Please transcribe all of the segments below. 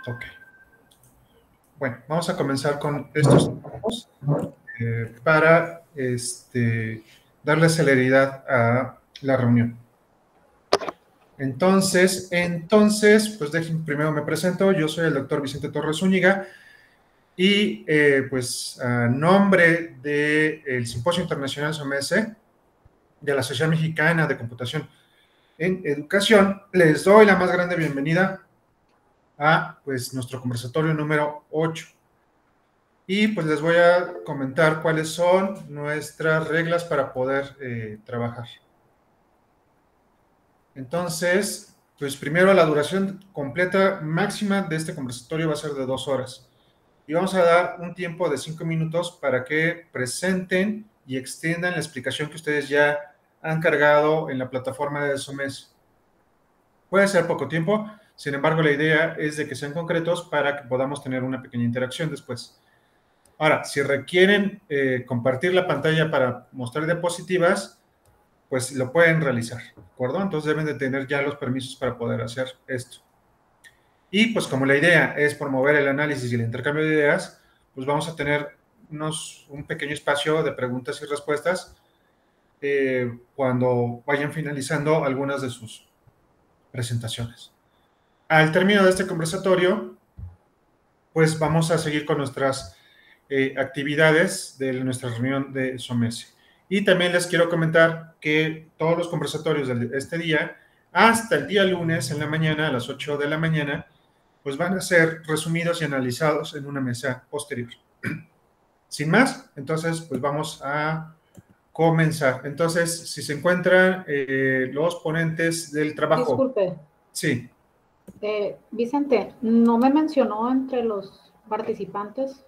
Ok. Bueno, vamos a comenzar con estos trabajos para darle celeridad a la reunión. Entonces, pues primero me presento. Yo soy el doctor Vicente Torres Zúñiga y pues a nombre del Simposio Internacional SOMESE de la Sociedad Mexicana de Computación en Educación, les doy la más grande bienvenida a pues nuestro conversatorio número 8. Y pues les voy a comentar cuáles son nuestras reglas para poder trabajar. Entonces, pues primero la duración completa máxima de este conversatorio va a ser de 2 horas. Y vamos a dar un tiempo de 5 minutos para que presenten y extiendan la explicación que ustedes ya han cargado en la plataforma de SOMES. Puede ser poco tiempo, sin embargo, la idea es de que sean concretos para que podamos tener una pequeña interacción después. Ahora, si requieren compartir la pantalla para mostrar diapositivas, pues lo pueden realizar, ¿de acuerdo? Entonces deben de tener ya los permisos para poder hacer esto. Y pues como la idea es promover el análisis y el intercambio de ideas, pues vamos a tener un pequeño espacio de preguntas y respuestas cuando vayan finalizando algunas de sus presentaciones. Al término de este conversatorio, pues vamos a seguir con nuestras actividades de nuestra reunión de SOMESE. Y también les quiero comentar que todos los conversatorios de este día, hasta el día lunes en la mañana, a las 8 de la mañana, pues van a ser resumidos y analizados en una mesa posterior. Sin más, entonces, pues vamos a comenzar. Entonces, si se encuentran los ponentes del trabajo. Disculpe. Sí. Vicente, ¿no me mencionó entre los participantes?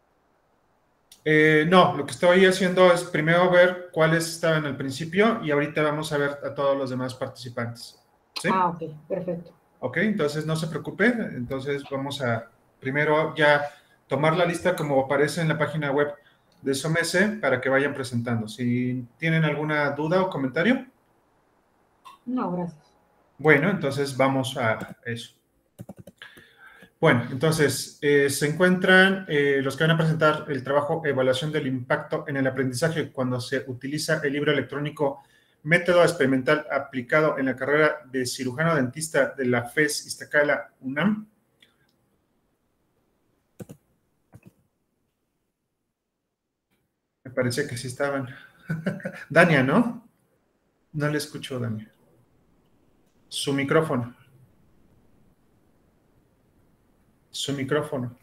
No, lo que estoy haciendo es primero ver cuáles estaban al principio y ahorita vamos a ver a todos los demás participantes. ¿Sí? Ah, ok, perfecto. Ok, entonces no se preocupe. Entonces vamos a primero ya tomar la lista como aparece en la página web de SOMESE para que vayan presentando. Si tienen alguna duda o comentario. No, gracias. Bueno, entonces vamos a eso. Bueno, entonces se encuentran los que van a presentar el trabajo Evaluación del Impacto en el Aprendizaje cuando se utiliza el libro electrónico Método Experimental aplicado en la carrera de cirujano dentista de la FES Iztacala UNAM. Me parecía que sí estaban. Dania, ¿no? No le escucho, Dania. Su micrófono. Su micrófono.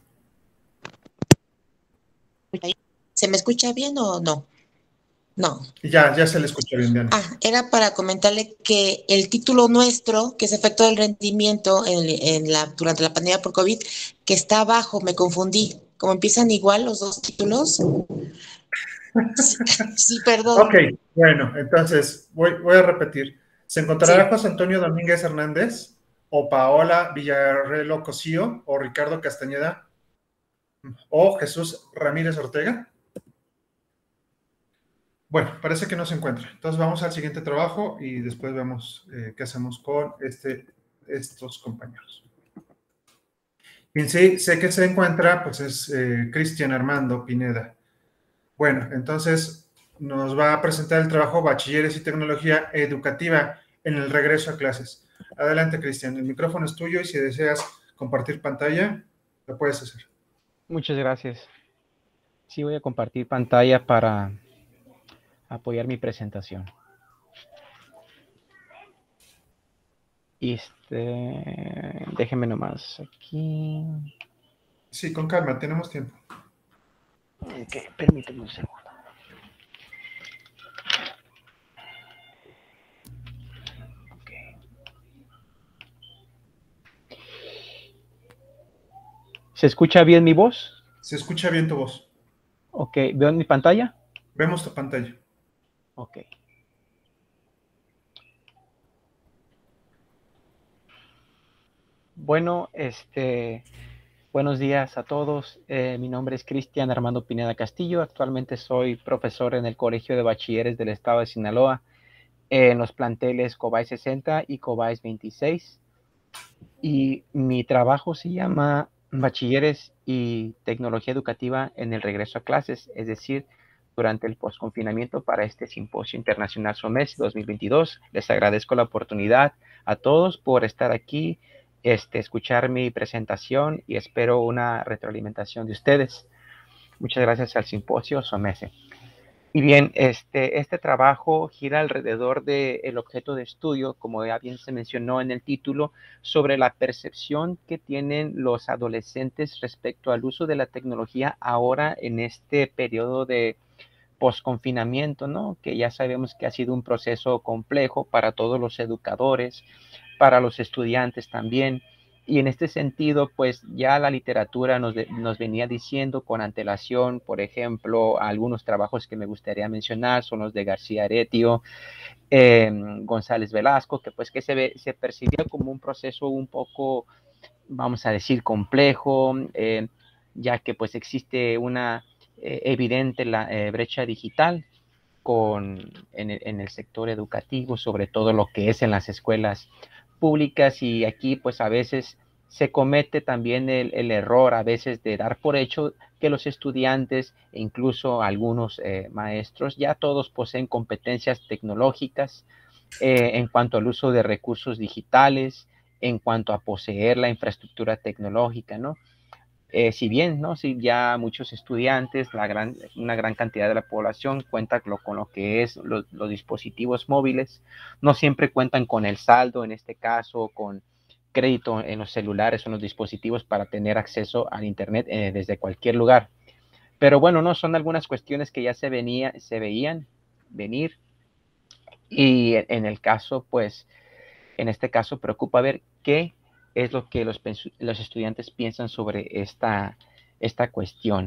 ¿Se me escucha bien o no? No. Ya se le escucha bien, Dania. Era para comentarle que el título nuestro, que es efecto del rendimiento durante la pandemia por COVID, que está abajo, me confundí. Como empiezan igual los dos títulos. Sí, perdón. Ok, bueno, entonces voy a repetir. ¿Se encontrará José Antonio Domínguez Hernández o Paola Villarreal Cosío o Ricardo Castañeda o Jesús Ramírez Ortega? Bueno, parece que no se encuentra. Entonces vamos al siguiente trabajo y después vemos qué hacemos con estos compañeros. Quien sí sé que se encuentra, pues es Cristian Armando Pineda. Bueno, entonces nos va a presentar el trabajo Bachilleres y Tecnología Educativa en el regreso a clases. Adelante, Cristian, el micrófono es tuyo y si deseas compartir pantalla, lo puedes hacer. Muchas gracias. Sí, voy a compartir pantalla para apoyar mi presentación. Déjenme nomás aquí. Sí, con calma, tenemos tiempo. Ok, permíteme un segundo. ¿Se escucha bien mi voz? Se escucha bien tu voz. Ok, ¿veo en mi pantalla? Vemos tu pantalla. Ok. Bueno, buenos días a todos. Mi nombre es Cristian Armando Pineda Castillo. Actualmente soy profesor en el Colegio de Bachilleres del Estado de Sinaloa, en los planteles COBAIS 60 y COBAIS 26. y mi trabajo se llama Bachilleres y Tecnología Educativa en el regreso a clases, es decir, durante el posconfinamiento para este Simposio Internacional SOMES 2022. Les agradezco la oportunidad a todos por estar aquí, escuchar mi presentación y espero una retroalimentación de ustedes. Muchas gracias al Simposio SOMES. Y bien, este trabajo gira alrededor del objeto de estudio, como ya bien se mencionó en el título, sobre la percepción que tienen los adolescentes respecto al uso de la tecnología ahora en este periodo de posconfinamiento, ¿no? Que ya sabemos que ha sido un proceso complejo para todos los educadores, para los estudiantes también. Y en este sentido, pues ya la literatura nos venía diciendo con antelación, por ejemplo, algunos trabajos que me gustaría mencionar son los de García Aretio, González Velasco, que pues que se percibía como un proceso un poco, vamos a decir, complejo, ya que pues existe una evidente brecha digital en el sector educativo, sobre todo lo que es en las escuelas públicas, y aquí pues a veces se comete también el error a veces de dar por hecho que los estudiantes e incluso algunos maestros ya todos poseen competencias tecnológicas en cuanto al uso de recursos digitales, en cuanto a poseer la infraestructura tecnológica, ¿no? Si bien, ¿no? Si ya muchos estudiantes, una gran cantidad de la población cuenta con lo que es los dispositivos móviles, no siempre cuentan con el saldo, en este caso, con crédito en los celulares o en los dispositivos para tener acceso al Internet desde cualquier lugar. Pero bueno, no son algunas cuestiones que ya se veían venir, y en el caso, pues, en este caso preocupa ver qué es lo que los estudiantes piensan sobre esta cuestión.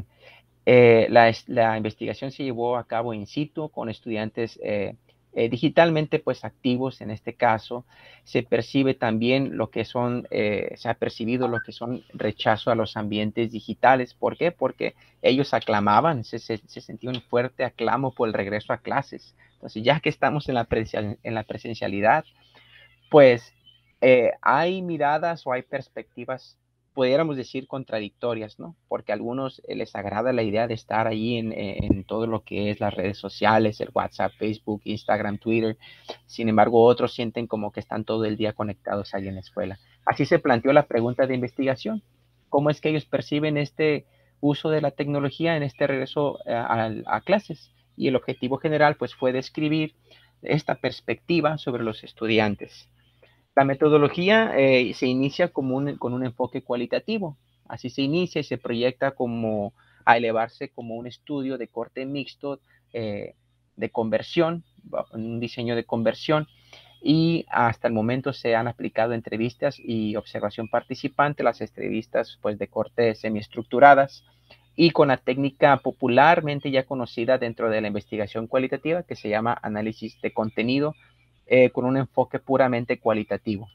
La investigación se llevó a cabo in situ con estudiantes digitalmente pues activos. En este caso se percibe también lo que son, se ha percibido lo que son rechazo a los ambientes digitales. ¿Por qué? Porque ellos aclamaban, se sentía un fuerte aclamo por el regreso a clases. Entonces, ya que estamos en la presencialidad, pues hay miradas o hay perspectivas, pudiéramos decir, contradictorias, ¿no? Porque a algunos les agrada la idea de estar ahí en todo lo que es las redes sociales, el WhatsApp, Facebook, Instagram, Twitter. Sin embargo, otros sienten como que están todo el día conectados ahí en la escuela. Así se planteó la pregunta de investigación. ¿Cómo es que ellos perciben este uso de la tecnología en este regreso a clases? Y el objetivo general, pues, fue describir esta perspectiva sobre los estudiantes. La metodología se inicia con un enfoque cualitativo. Así se inicia y se proyecta como a elevarse como un estudio de corte mixto de conversión, un diseño de conversión, y hasta el momento se han aplicado entrevistas y observación participante, las entrevistas pues de corte semiestructuradas y con la técnica popularmente ya conocida dentro de la investigación cualitativa que se llama análisis de contenido, con un enfoque puramente cualitativo.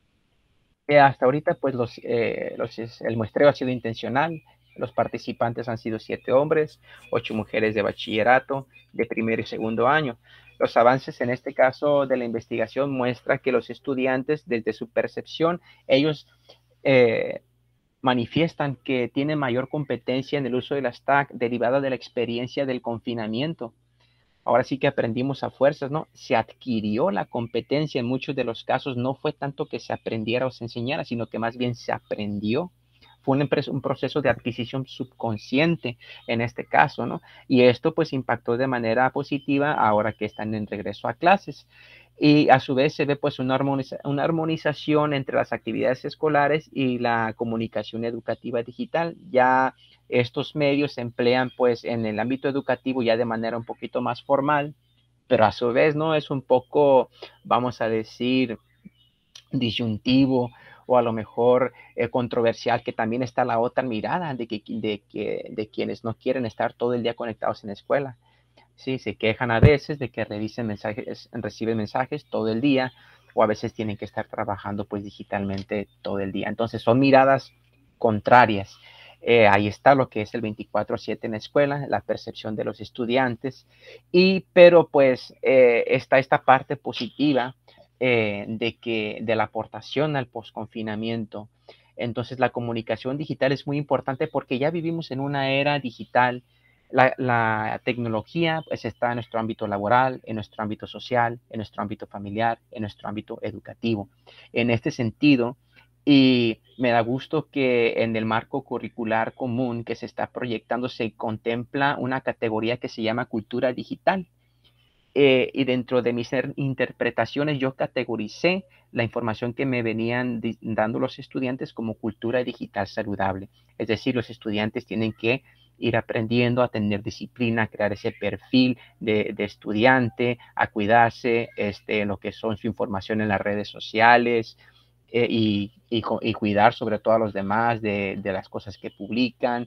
Hasta ahorita, pues el muestreo ha sido intencional. Los participantes han sido 7 hombres, 8 mujeres de bachillerato, de primer y segundo año. Los avances en este caso de la investigación muestra que los estudiantes, desde su percepción, ellos manifiestan que tienen mayor competencia en el uso de las TAC derivada de la experiencia del confinamiento. Ahora sí que aprendimos a fuerzas, ¿no? Se adquirió la competencia en muchos de los casos, no fue tanto que se aprendiera o se enseñara, sino que más bien se aprendió. Fue un proceso de adquisición subconsciente en este caso, ¿no? Y esto pues impactó de manera positiva ahora que están en regreso a clases. Y a su vez se ve pues una armonización entre las actividades escolares y la comunicación educativa digital. Ya estos medios se emplean pues en el ámbito educativo ya de manera un poquito más formal, pero a su vez no es un poco, vamos a decir, disyuntivo o a lo mejor controversial, que también está la otra mirada de quienes no quieren estar todo el día conectados en la escuela. Sí, se quejan a veces de que reciben mensajes todo el día, o a veces tienen que estar trabajando pues digitalmente todo el día. Entonces son miradas contrarias. Ahí está lo que es el 24/7 en la escuela, la percepción de los estudiantes, pero pues está esta parte positiva de la aportación al posconfinamiento. Entonces, la comunicación digital es muy importante porque ya vivimos en una era digital. La tecnología pues, está en nuestro ámbito laboral, en nuestro ámbito social, en nuestro ámbito familiar, en nuestro ámbito educativo. En este sentido, y me da gusto que en el marco curricular común que se está proyectando se contempla una categoría que se llama cultura digital. Y dentro de mis interpretaciones yo categoricé la información que me venían dando los estudiantes como cultura digital saludable. Es decir, los estudiantes tienen que ir aprendiendo a tener disciplina, a crear ese perfil de estudiante, a cuidarse lo que son su información en las redes sociales, y cuidar sobre todo a los demás de las cosas que publican,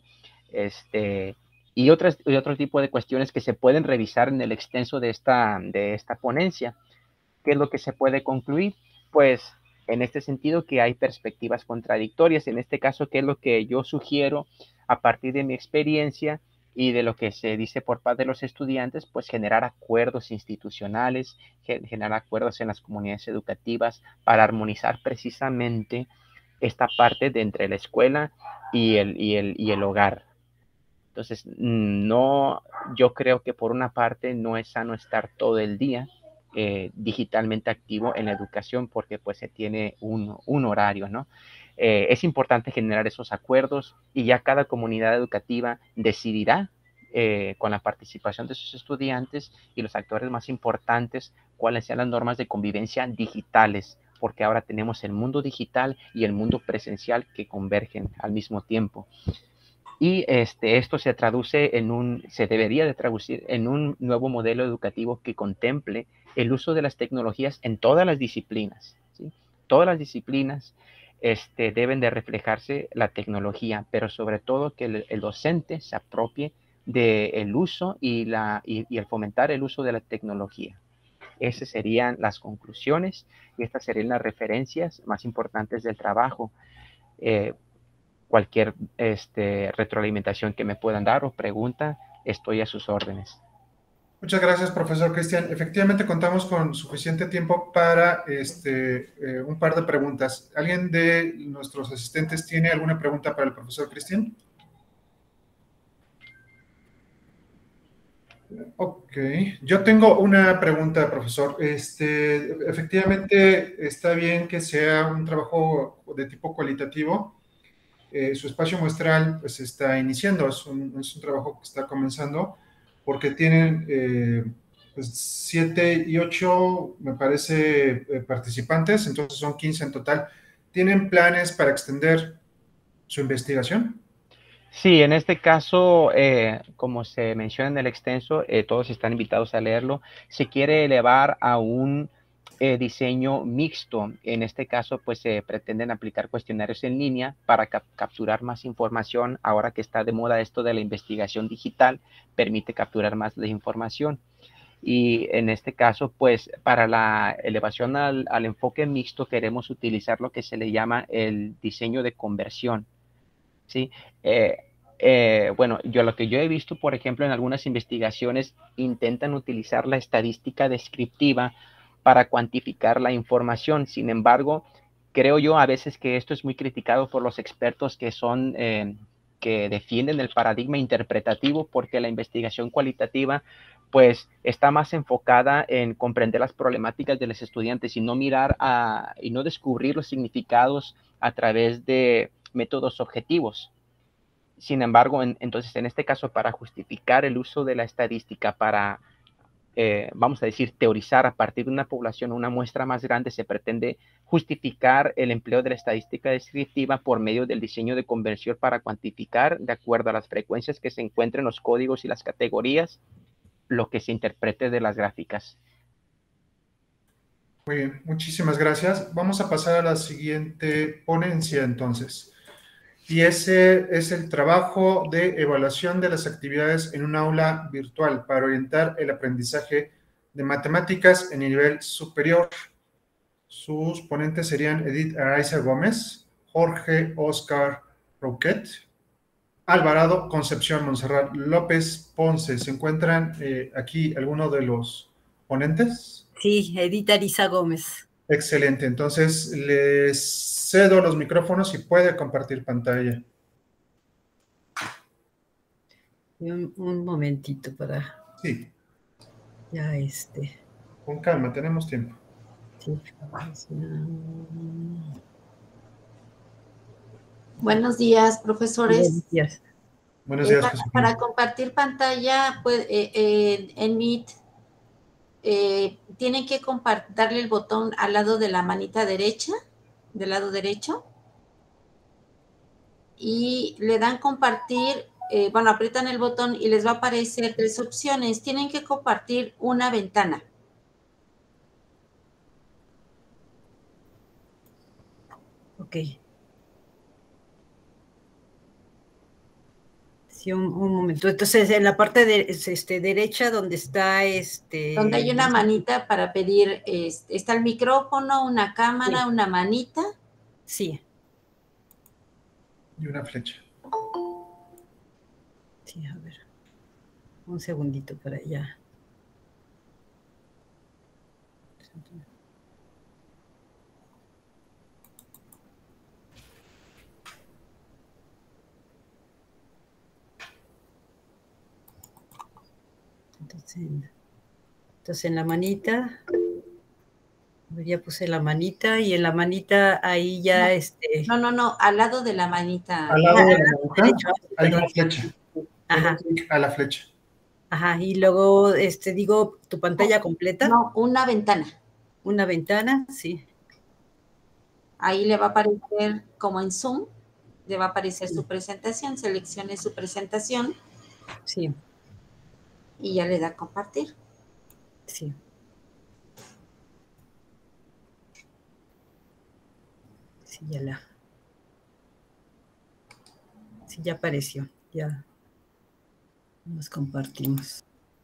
y otro tipo de cuestiones que se pueden revisar en el extenso de esta ponencia. ¿Qué es lo que se puede concluir? Pues en este sentido que hay perspectivas contradictorias. En este caso, ¿qué es lo que yo sugiero a partir de mi experiencia y de lo que se dice por parte de los estudiantes? Pues generar acuerdos institucionales, generar acuerdos en las comunidades educativas para armonizar precisamente esta parte de entre la escuela y el hogar. Entonces, no, yo creo que por una parte no es sano estar todo el día digitalmente activo en la educación porque pues se tiene un horario, ¿no? Es importante generar esos acuerdos y ya cada comunidad educativa decidirá con la participación de sus estudiantes y los actores más importantes cuáles sean las normas de convivencia digitales, porque ahora tenemos el mundo digital y el mundo presencial que convergen al mismo tiempo. Y esto se debería de traducir en un nuevo modelo educativo que contemple el uso de las tecnologías en todas las disciplinas, ¿sí? Todas las disciplinas deben de reflejarse la tecnología, pero sobre todo que el docente se apropie del uso y el fomentar el uso de la tecnología. Esas serían las conclusiones y estas serían las referencias más importantes del trabajo. Cualquier retroalimentación que me puedan dar o pregunta, estoy a sus órdenes. Muchas gracias, profesor Cristian. Efectivamente, contamos con suficiente tiempo para un par de preguntas. ¿Alguien de nuestros asistentes tiene alguna pregunta para el profesor Cristian? Ok, yo tengo una pregunta, profesor. Efectivamente, está bien que sea un trabajo de tipo cualitativo. Su espacio muestral pues está iniciando, es un trabajo que está comenzando, porque tienen pues 7 y 8, me parece, participantes, entonces son 15 en total. ¿Tienen planes para extender su investigación? Sí, en este caso, como se menciona en el extenso, todos están invitados a leerlo. Se quiere elevar a un diseño mixto. En este caso, pues se pretenden aplicar cuestionarios en línea para capturar más información. Ahora que está de moda esto de la investigación digital, permite capturar más de información. Y en este caso, pues para la elevación al enfoque mixto, queremos utilizar lo que se le llama el diseño de conversión. Sí, bueno, lo que yo he visto, por ejemplo, en algunas investigaciones intentan utilizar la estadística descriptiva para cuantificar la información. Sin embargo, creo yo a veces que esto es muy criticado por los expertos que defienden el paradigma interpretativo, porque la investigación cualitativa pues está más enfocada en comprender las problemáticas de los estudiantes y no y no descubrir los significados a través de métodos objetivos. Sin embargo, entonces en este caso, para justificar el uso de la estadística para, vamos a decir, teorizar a partir de una población o una muestra más grande, se pretende justificar el empleo de la estadística descriptiva por medio del diseño de conversión para cuantificar, de acuerdo a las frecuencias que se encuentren en los códigos y las categorías, lo que se interprete de las gráficas. Muy bien, muchísimas gracias. Vamos a pasar a la siguiente ponencia entonces. Y ese es el trabajo de evaluación de las actividades en un aula virtual para orientar el aprendizaje de matemáticas en nivel superior. Sus ponentes serían Edith Araiza Gómez, Jorge Oscar Rouquet, Alvarado Concepción Montserrat López Ponce. ¿Se encuentran aquí algunos de los ponentes? Sí, Edith Araiza Gómez. Excelente, entonces les cedo los micrófonos y puede compartir pantalla. Un momentito para Sí, ya con calma, tenemos tiempo. sí. Buenos días, profesores. Buenos días. Buenos días, José. Para compartir pantalla pues, en Meet, tienen que darle el botón al lado de la manita derecha, del lado derecho, y le dan compartir, bueno, aprietan el botón y les va a aparecer 3 opciones. Tienen que compartir una ventana. Ok. Sí, un momento. Entonces, en la parte derecha, donde está Donde hay una manita para pedir, está el micrófono, una cámara, sí. una manita. Sí. Y una flecha. Sí, a ver. Un segundito para allá. Entonces en la manita, ya puse la manita y en la manita ahí ya No, al lado de la manita. Al lado de la manita derecho, hay perdón. una flecha. Ajá. A la flecha. Ajá, y luego digo tu pantalla completa. No, una ventana. Una ventana, sí. Ahí le va a aparecer como en Zoom, le va a aparecer su presentación, seleccione su presentación. Sí. Y ya le da a compartir. Sí. Sí, ya apareció, ya nos compartimos.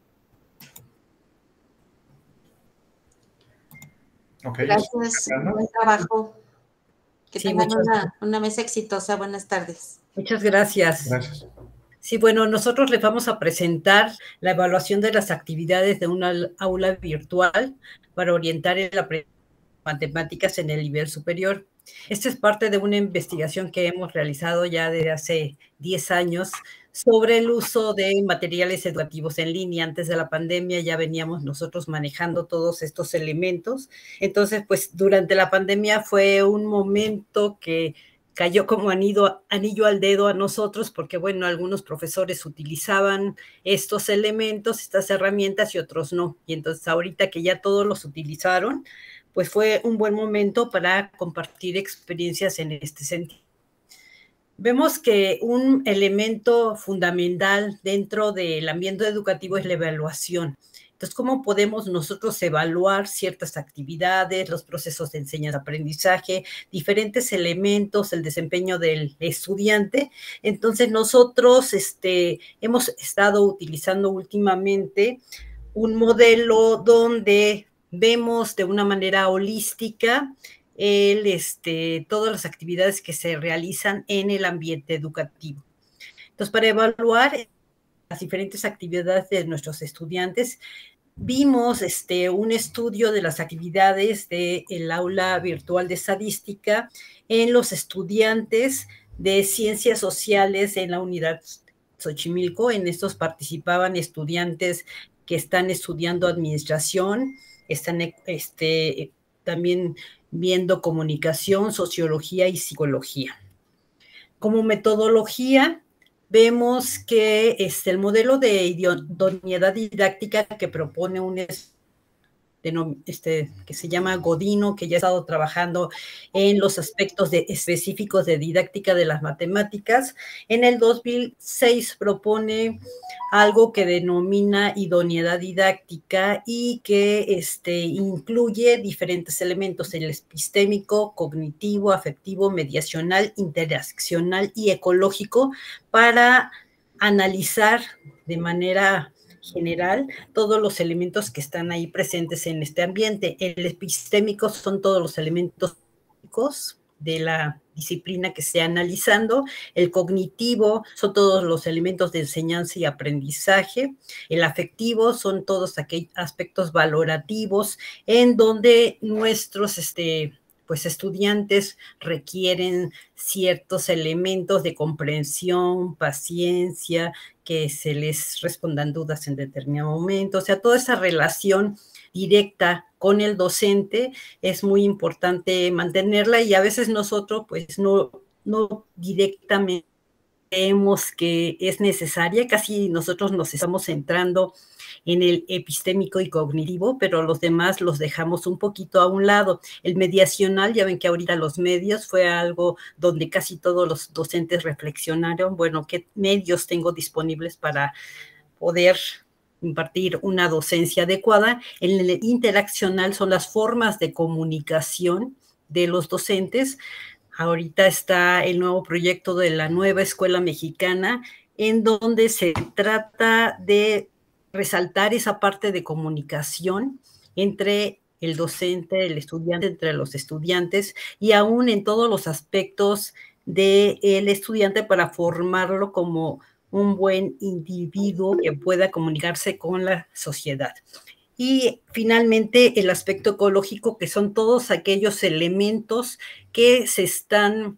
Okay, gracias, buen trabajo. Que tengan una mesa exitosa. Buenas tardes. Muchas gracias. Gracias. Sí, bueno, nosotros les vamos a presentar la evaluación de las actividades de una aula virtual para orientar en la matemáticas en el nivel superior. Esta es parte de una investigación que hemos realizado ya desde hace 10 años sobre el uso de materiales educativos en línea. Antes de la pandemia ya veníamos nosotros manejando todos estos elementos. Entonces, pues durante la pandemia fue un momento que cayó como anillo al dedo a nosotros, porque bueno, algunos profesores utilizaban estos elementos, estas herramientas y otros no. Y entonces ahorita que ya todos los utilizaron, pues fue un buen momento para compartir experiencias en este sentido. Vemos que un elemento fundamental dentro del ambiente educativo es la evaluación. Entonces, ¿cómo podemos nosotros evaluar ciertas actividades, los procesos de enseñanza-aprendizaje, diferentes elementos, el desempeño del estudiante? Entonces, nosotros hemos estado utilizando últimamente un modelo donde vemos de una manera holística todas las actividades que se realizan en el ambiente educativo. Entonces, para evaluar las diferentes actividades de nuestros estudiantes, vimos un estudio de las actividades del aula virtual de estadística en los estudiantes de ciencias sociales en la unidad Xochimilco. En estos participaban estudiantes que están estudiando administración, están también viendo comunicación, sociología y psicología. Como metodología, vemos que el modelo de idoneidad didáctica que propone que se llama Godino, que ya ha estado trabajando en los aspectos específicos de didáctica de las matemáticas. En el 2006 propone algo que denomina idoneidad didáctica y que incluye diferentes elementos: el epistémico, cognitivo, afectivo, mediacional, interaccional y ecológico, para analizar de manera general todos los elementos que están ahí presentes en este ambiente. El epistémico son todos los elementos de la disciplina que esté analizando. El cognitivo son todos los elementos de enseñanza y aprendizaje. El afectivo son todos aquellos aspectos valorativos en donde nuestros pues estudiantes requieren ciertos elementos de comprensión, paciencia, que se les respondan dudas en determinado momento. O sea, toda esa relación directa con el docente es muy importante mantenerla, y a veces nosotros pues no directamente creemos que es necesaria. Casi nosotros nos estamos centrando en el epistémico y cognitivo, pero los demás los dejamos un poquito a un lado. El mediacional, ya ven que ahorita los medios fue algo donde casi todos los docentes reflexionaron, bueno, ¿qué medios tengo disponibles para poder impartir una docencia adecuada? En el interaccional son las formas de comunicación de los docentes. Ahorita está el nuevo proyecto de la nueva escuela mexicana, en donde se trata de resaltar esa parte de comunicación entre el docente, el estudiante, entre los estudiantes, y aún en todos los aspectos del estudiante, para formarlo como un buen individuo que pueda comunicarse con la sociedad. Y finalmente el aspecto ecológico, que son todos aquellos elementos que se están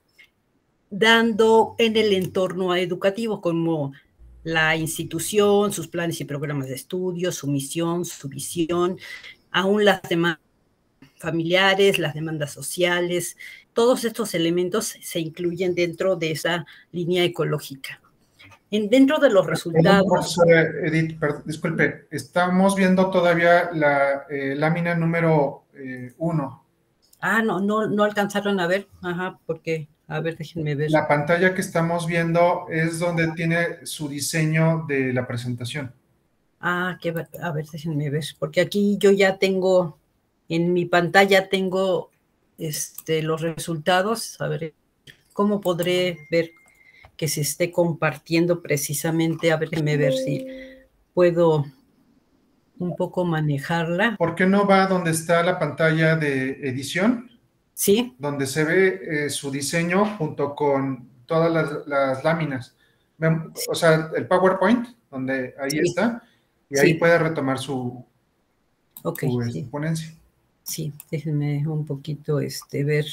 dando en el entorno educativo, como la institución, sus planes y programas de estudio, su misión, su visión, aún las demandas familiares, las demandas sociales. Todos estos elementos se incluyen dentro de esa línea ecológica. Dentro de los resultados... Profesora Edith, disculpe, estamos viendo todavía la lámina número 1. No alcanzaron a ver, porque, a ver, déjenme ver. La pantalla que estamos viendo es donde tiene su diseño de la presentación. A ver, déjenme ver, porque aquí yo ya tengo, en mi pantalla tengo los resultados. A ver, ¿cómo podré ver que se esté compartiendo precisamente? A ver, déjenme ver si puedo un poco manejarla. ¿Por qué no va donde está la pantalla de edición? Sí. Donde se ve su diseño junto con todas las láminas. O sea, el PowerPoint, donde ahí está, y ahí puede retomar su ponencia. Sí, déjenme un poquito ver.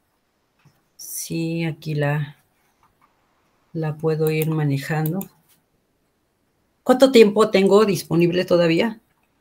Sí, aquí la puedo ir manejando. ¿Cuánto tiempo tengo disponible todavía?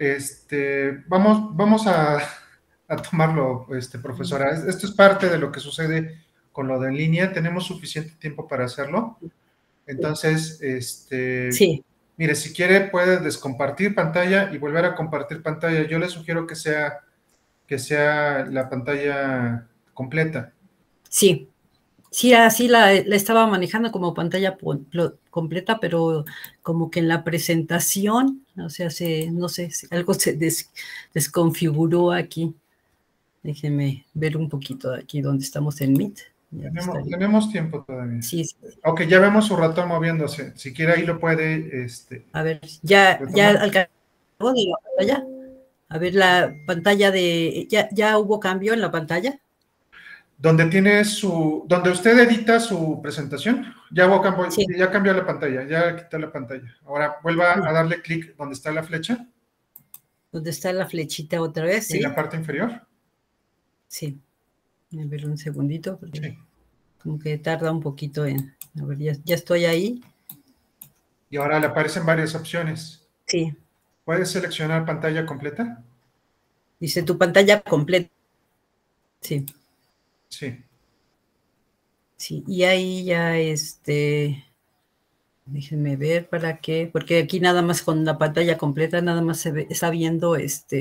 Vamos a tomarlo, profesora. Esto es parte de lo que sucede con lo de en línea. Tenemos suficiente tiempo para hacerlo. Entonces, sí. Mire, si quiere puede descompartir pantalla y volver a compartir pantalla. Yo le sugiero que sea la pantalla completa. Sí. Sí, así la estaba manejando como pantalla completa, pero como que en la presentación, o sea, no sé, algo se desconfiguró aquí. Déjenme ver un poquito aquí donde estamos en Meet. Tenemos tiempo todavía. Sí. Ok, ya vemos su ratón moviéndose. Si quiere ahí lo puede... A ver, ya alcanzó de la pantalla. A ver, la pantalla ¿ya hubo cambio en la pantalla? Donde usted edita su presentación, ya cambió la pantalla, ya quitó la pantalla. Ahora vuelva a darle clic donde está la flecha. ¿Dónde está la flechita otra vez? En la parte inferior. Sí. A ver un segundito, porque sí. Como que tarda un poquito en... A ver, ya estoy ahí. Y ahora le aparecen varias opciones. Sí. ¿Puedes seleccionar pantalla completa? Dice tu pantalla completa. Sí. Sí. Sí, y ahí ya déjenme ver para qué, porque aquí nada más con la pantalla completa, nada más está viendo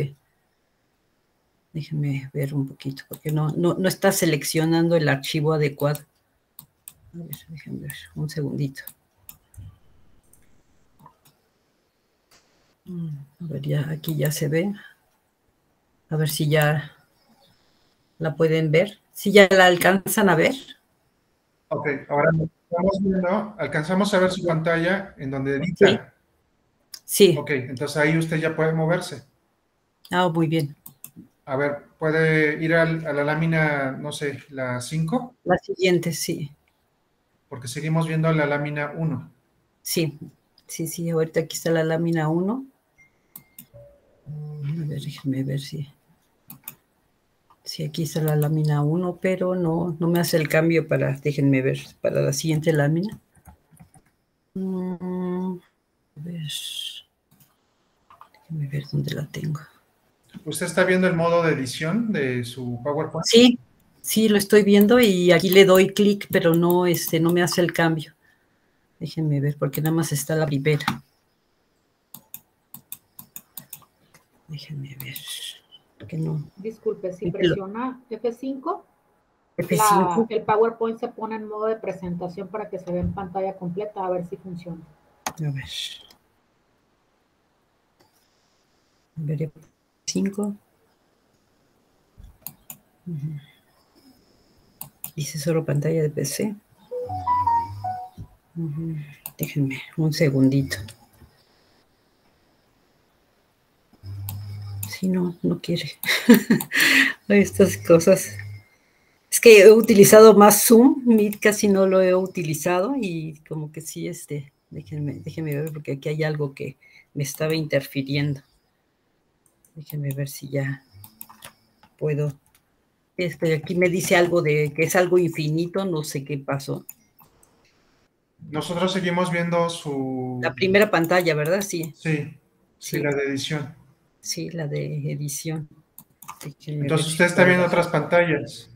déjenme ver un poquito, porque no está seleccionando el archivo adecuado. A ver, déjenme ver, un segundito. A ver, ya aquí ya se ve. A ver si ya la pueden ver. Si ya la alcanzan a ver. Ok, ahora estamos viendo, alcanzamos a ver su pantalla en donde edita. Sí. Ok, entonces ahí usted ya puede moverse. Muy bien. A ver, ¿puede ir a la lámina, no sé, la 5? La siguiente, sí. Porque seguimos viendo la lámina 1. Sí, sí, sí, ahorita aquí está la lámina 1. A ver, déjenme ver si... Sí, aquí está la lámina 1, pero no me hace el cambio para, déjenme ver, para la siguiente lámina. A ver, déjenme ver dónde la tengo. ¿Usted está viendo el modo de edición de su PowerPoint? Sí, sí, lo estoy viendo y aquí le doy clic, pero no me hace el cambio. Déjenme ver, porque nada más está la primera. Déjenme ver. Que no. Disculpe, si presiona F5, F5. el PowerPoint se pone en modo de presentación para que se vea en pantalla completa, a ver si funciona. A ver. Veré 5. Dice solo pantalla de PC. Déjenme un segundito. Si no quiere. Estas cosas. Es que he utilizado más Zoom, Meet casi no lo he utilizado y como que sí, déjenme ver porque aquí hay algo que me estaba interfiriendo. Déjenme ver si ya puedo. Aquí me dice algo de que es algo infinito, no sé qué pasó. Nosotros seguimos viendo su... La primera pantalla, ¿verdad? Sí. Sí, la de edición. Sí, la de edición. Déjenme Entonces ver usted si está viendo bajar. otras pantallas.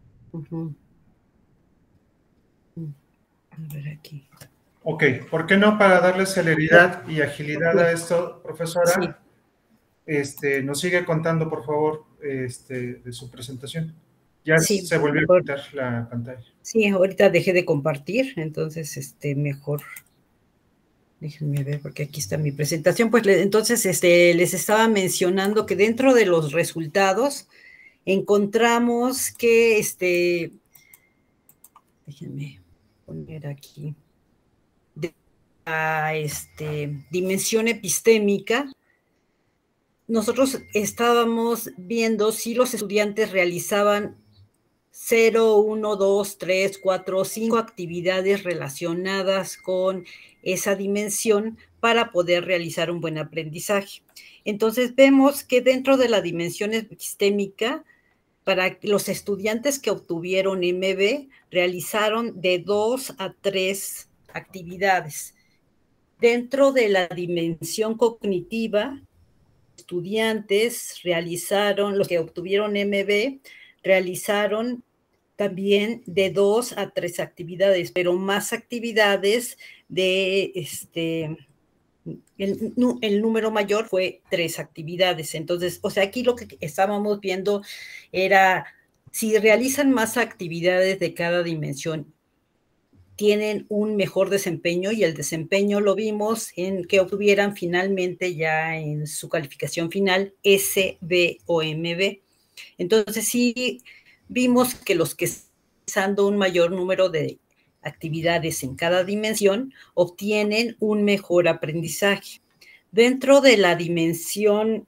A ver aquí. Ok, ¿por qué no, para darle celeridad y agilidad a esto, profesora? Sí. Nos sigue contando, por favor, de su presentación. Ya Sí, se volvió a quitar la pantalla. Sí, ahorita dejé de compartir, entonces mejor. Déjenme ver, porque aquí está mi presentación. Pues entonces les estaba mencionando que dentro de los resultados encontramos que déjenme poner aquí de la dimensión epistémica. Nosotros estábamos viendo si los estudiantes realizaban 0, 1, 2, 3, 4, 5 actividades relacionadas con esa dimensión para poder realizar un buen aprendizaje. Entonces vemos que dentro de la dimensión epistémica, para los estudiantes que obtuvieron MB, realizaron de 2 a 3 actividades. Dentro de la dimensión cognitiva, estudiantes realizaron, los que obtuvieron MB, realizaron también de 2 a 3 actividades, pero más actividades de el número mayor fue 3 actividades. Entonces, o sea, aquí lo que estábamos viendo era si realizan más actividades de cada dimensión, tienen un mejor desempeño, y el desempeño lo vimos en que obtuvieran finalmente ya en su calificación final S, B o MB. Entonces sí vimos que los que están realizando un mayor número de actividades en cada dimensión obtienen un mejor aprendizaje. Dentro de la dimensión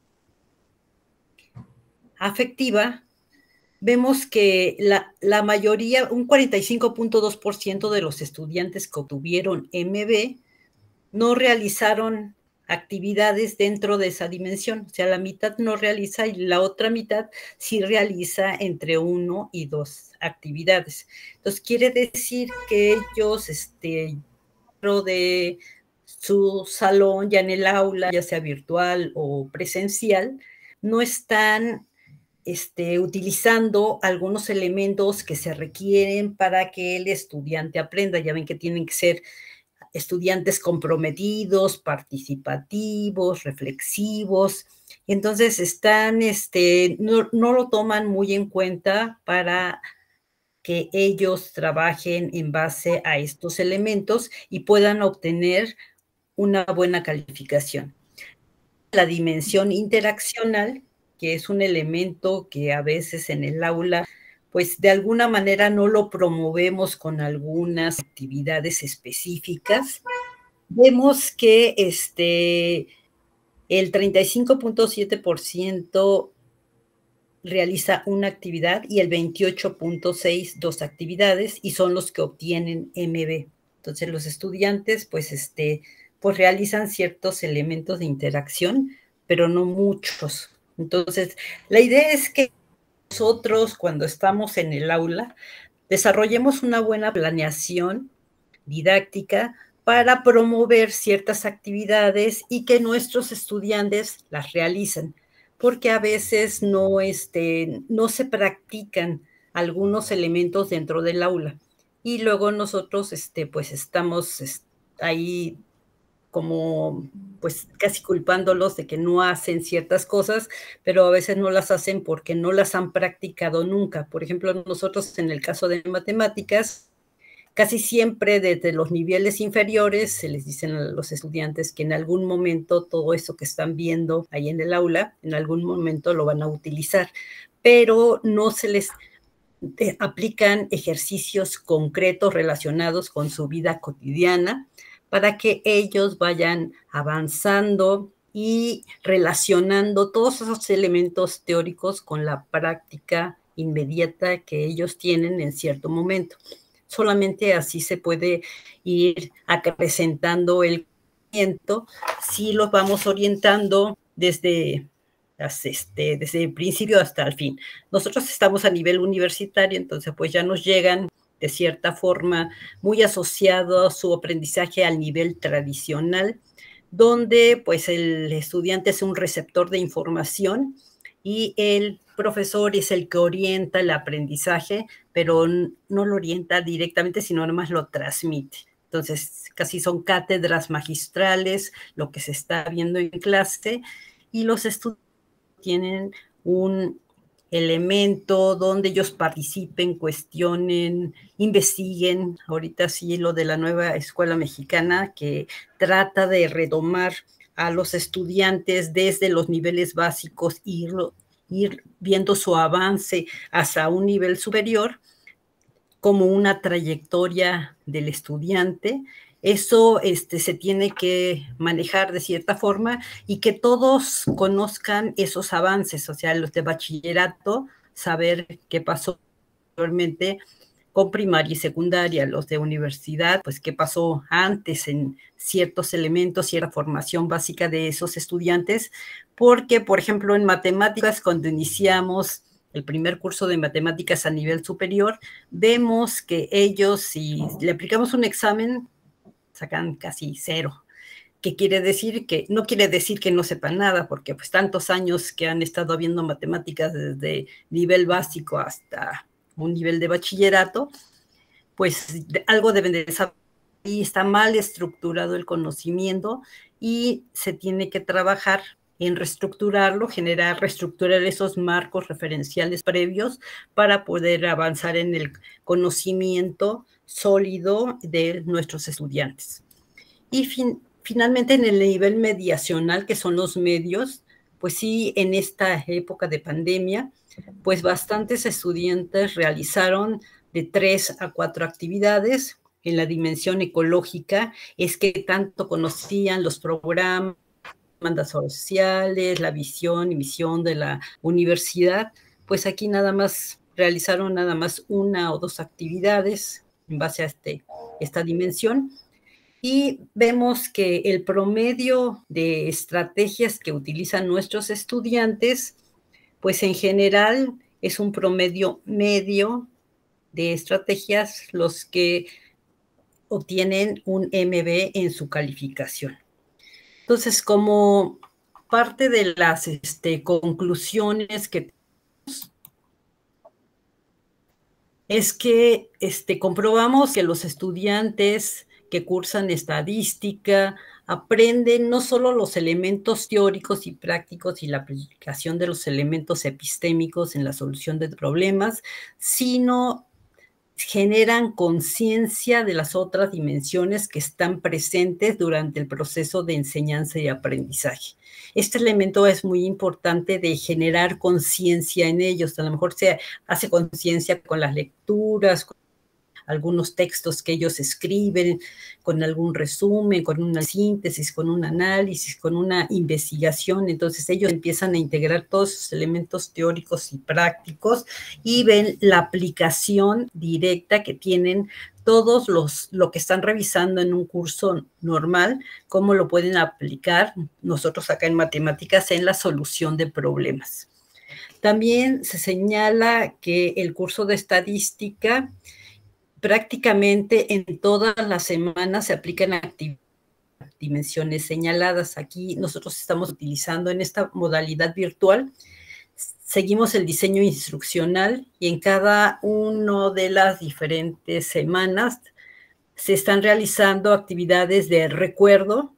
afectiva, vemos que la mayoría, un 45.2% de los estudiantes que obtuvieron MB no realizaron actividades dentro de esa dimensión. O sea, la mitad no realiza y la otra mitad sí realiza entre 1 y 2 actividades. Entonces, quiere decir que ellos, dentro de su salón, ya en el aula, ya sea virtual o presencial, no están utilizando algunos elementos que se requieren para que el estudiante aprenda. Ya ven que tienen que ser estudiantes comprometidos, participativos, reflexivos. Entonces están, no lo toman muy en cuenta para que ellos trabajen en base a estos elementos y puedan obtener una buena calificación. La dimensión interaccional, que es un elemento que a veces en el aula, pues de alguna manera no lo promovemos con algunas actividades específicas. Vemos que el 35.7% realiza una actividad y el 28.6 dos actividades, y son los que obtienen MB. Entonces los estudiantes pues realizan ciertos elementos de interacción, pero no muchos. Entonces la idea es que nosotros, cuando estamos en el aula, desarrollemos una buena planeación didáctica para promover ciertas actividades y que nuestros estudiantes las realicen, porque a veces no se practican algunos elementos dentro del aula, y luego nosotros pues estamos ahí como pues casi culpándolos de que no hacen ciertas cosas, pero a veces no las hacen porque no las han practicado nunca. Por ejemplo, nosotros en el caso de matemáticas, casi siempre desde los niveles inferiores se les dicen a los estudiantes que en algún momento todo eso que están viendo ahí en el aula, en algún momento lo van a utilizar, pero no se les aplican ejercicios concretos relacionados con su vida cotidiana para que ellos vayan avanzando y relacionando todos esos elementos teóricos con la práctica inmediata que ellos tienen en cierto momento. Solamente así se puede ir acrecentando el conocimiento si los vamos orientando desde el principio hasta el fin. Nosotros estamos a nivel universitario, entonces pues ya nos llegan de cierta forma muy asociado a su aprendizaje al nivel tradicional, donde pues el estudiante es un receptor de información y el profesor es el que orienta el aprendizaje, pero no lo orienta directamente, sino nomás lo transmite. Entonces, casi son cátedras magistrales, lo que se está viendo en clase, y los estudiantes tienen un elemento donde ellos participen, cuestionen, investiguen. Ahorita sí lo de la nueva escuela mexicana, que trata de retomar a los estudiantes desde los niveles básicos, ir viendo su avance hasta un nivel superior como una trayectoria del estudiante. Eso se tiene que manejar de cierta forma y que todos conozcan esos avances, o sea, los de bachillerato, saber qué pasó anteriormente con primaria y secundaria, los de universidad, pues qué pasó antes en ciertos elementos, cierta formación básica de esos estudiantes, porque, por ejemplo, en matemáticas, cuando iniciamos el primer curso de matemáticas a nivel superior, vemos que ellos, si le aplicamos un examen, sacan casi 0. ¿Qué quiere decir? Que no quiere decir que no sepan nada, porque pues tantos años que han estado viendo matemáticas desde nivel básico hasta un nivel de bachillerato, pues algo deben de saber, y está mal estructurado el conocimiento y se tiene que trabajar en reestructurarlo, reestructurar esos marcos referenciales previos para poder avanzar en el conocimiento sólido de nuestros estudiantes. Y finalmente en el nivel mediacional, que son los medios, pues sí, en esta época de pandemia, pues bastantes estudiantes realizaron de 3 a 4 actividades. En la dimensión ecológica es que tanto conocían los programas, demandas sociales, la visión y misión de la universidad, pues aquí realizaron nada más 1 o 2 actividades en base a esta dimensión. Y vemos que el promedio de estrategias que utilizan nuestros estudiantes, pues en general es un promedio medio de estrategias los que obtienen un MB en su calificación. Entonces, como parte de las conclusiones que tenemos, es que comprobamos que los estudiantes que cursan estadística aprenden no solo los elementos teóricos y prácticos y la aplicación de los elementos epistémicos en la solución de problemas, sino generan conciencia de las otras dimensiones que están presentes durante el proceso de enseñanza y aprendizaje. Este elemento es muy importante de generar conciencia en ellos. A lo mejor se hace conciencia con las lecturas, algunos textos que ellos escriben, con algún resumen, con una síntesis, con un análisis, con una investigación. Entonces ellos empiezan a integrar todos esos elementos teóricos y prácticos y ven la aplicación directa que tienen todos lo que están revisando en un curso normal, cómo lo pueden aplicar nosotros acá en matemáticas en la solución de problemas. También se señala que el curso de estadística prácticamente en todas las semanas se aplican dimensiones señaladas. Aquí nosotros estamos utilizando en esta modalidad virtual, seguimos el diseño instruccional y en cada una de las diferentes semanas se están realizando actividades de recuerdo,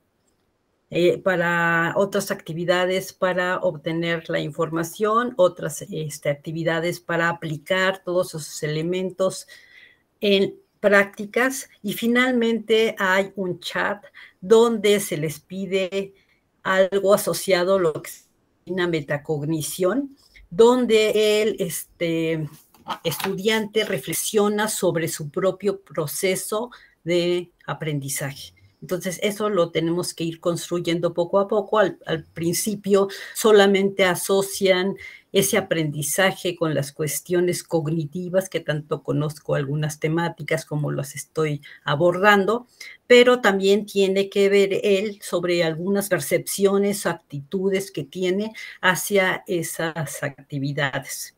para otras actividades para obtener la información, otras actividades para aplicar todos esos elementos en prácticas, y finalmente hay un chat donde se les pide algo asociado a lo que es una metacognición, donde el estudiante reflexiona sobre su propio proceso de aprendizaje. Entonces, eso lo tenemos que ir construyendo poco a poco. Al principio solamente asocian ese aprendizaje con las cuestiones cognitivas, que tanto conozco algunas temáticas como las estoy abordando, pero también tiene que ver él sobre algunas percepciones o actitudes que tiene hacia esas actividades.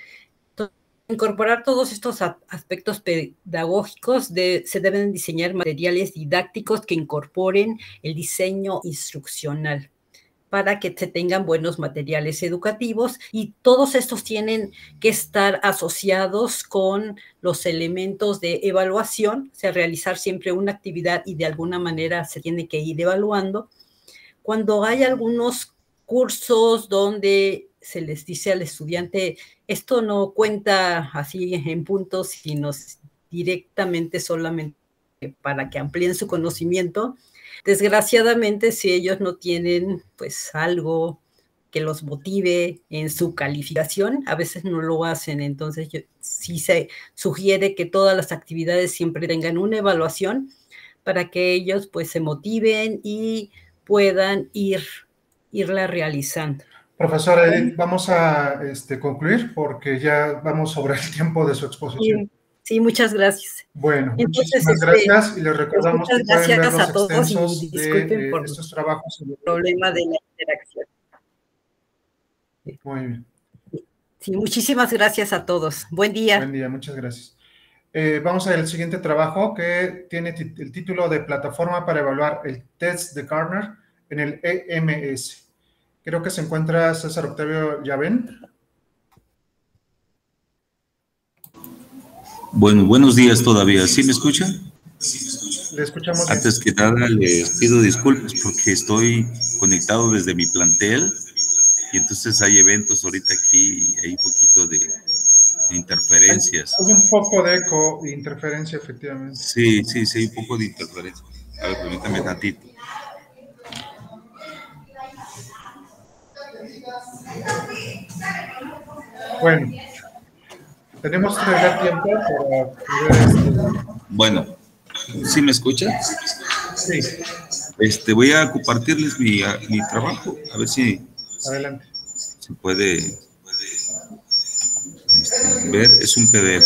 Incorporar todos estos aspectos pedagógicos, se deben diseñar materiales didácticos que incorporen el diseño instruccional para que se tengan buenos materiales educativos, y todos estos tienen que estar asociados con los elementos de evaluación, o sea, realizar siempre una actividad y de alguna manera se tiene que ir evaluando. Cuando hay algunos cursos donde se les dice al estudiante, esto no cuenta así en puntos, sino directamente solamente para que amplíen su conocimiento. Desgraciadamente, si ellos no tienen pues algo que los motive en su calificación, a veces no lo hacen. Entonces sí se sugiere que todas las actividades siempre tengan una evaluación para que ellos pues se motiven y puedan irla realizando. Profesora Edith, vamos a concluir porque ya vamos sobre el tiempo de su exposición. Sí, muchas gracias. Bueno, entonces, muchísimas gracias y les recordamos que pueden ver los extensos de estos trabajos. El problema de la interacción. Muy bien. Sí, muchísimas gracias a todos. Buen día. Buen día, muchas gracias. Vamos al siguiente trabajo que tiene el título de Plataforma para evaluar el test de Gardner en el EMS. Creo que se encuentra César Octavio Llavén. Bueno, buenos días todavía. ¿Sí me escucha? Le escuchamos bien. Antes que nada, les pido disculpas porque estoy conectado desde mi plantel y entonces hay eventos ahorita aquí y hay un poquito de interferencias. Hay un poco de eco e interferencia, efectivamente. Sí, hay un poco de interferencia. A ver, permítame tantito. Bueno, tenemos todavía tiempo para poder... Bueno, ¿sí me escucha? Sí. Voy a compartirles mi trabajo, a ver si Adelante. se puede ver. Es un PDF.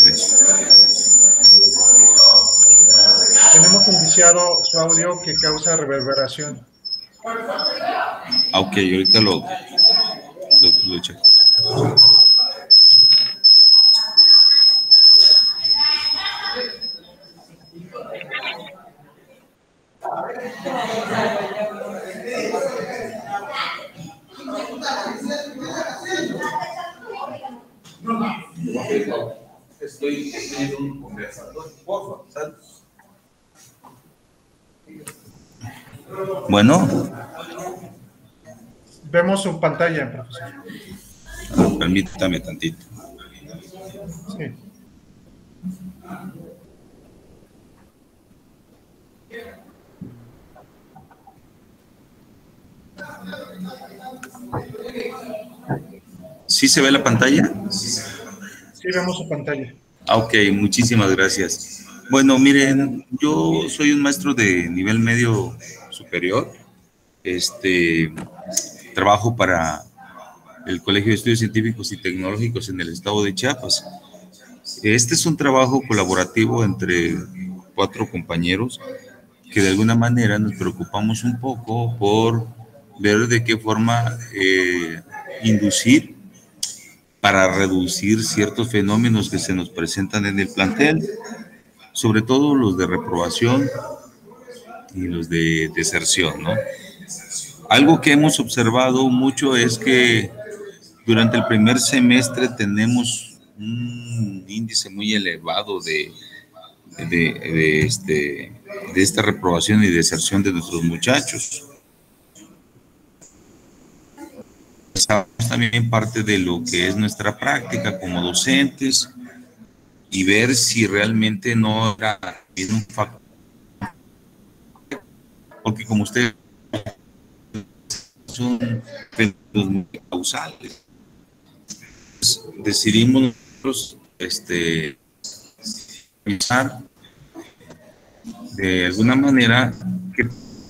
Tenemos indiciado su audio que causa reverberación. Ok, ahorita lo checo. Estoy teniendo un conversatorio. Por favor, sal. Bueno. Vemos su pantalla, profesor. Permítame tantito. Sí. ¿Sí se ve la pantalla? Sí, vemos su pantalla. Ok, muchísimas gracias. Bueno, miren, yo soy un maestro de nivel medio superior. Trabajo para el Colegio de Estudios Científicos y Tecnológicos en el estado de Chiapas. Este es un trabajo colaborativo entre 4 compañeros que de alguna manera nos preocupamos un poco por ver de qué forma inducir para reducir ciertos fenómenos que se nos presentan en el plantel, sobre todo los de reprobación y los de deserción, ¿no? Algo que hemos observado mucho es que durante el primer semestre tenemos un índice muy elevado de esta reprobación y deserción de nuestros muchachos. También parte de lo que es nuestra práctica como docentes y ver si realmente no era un factor, porque como ustedes son fenómenos muy causales. Decidimos nosotros pensar de alguna manera que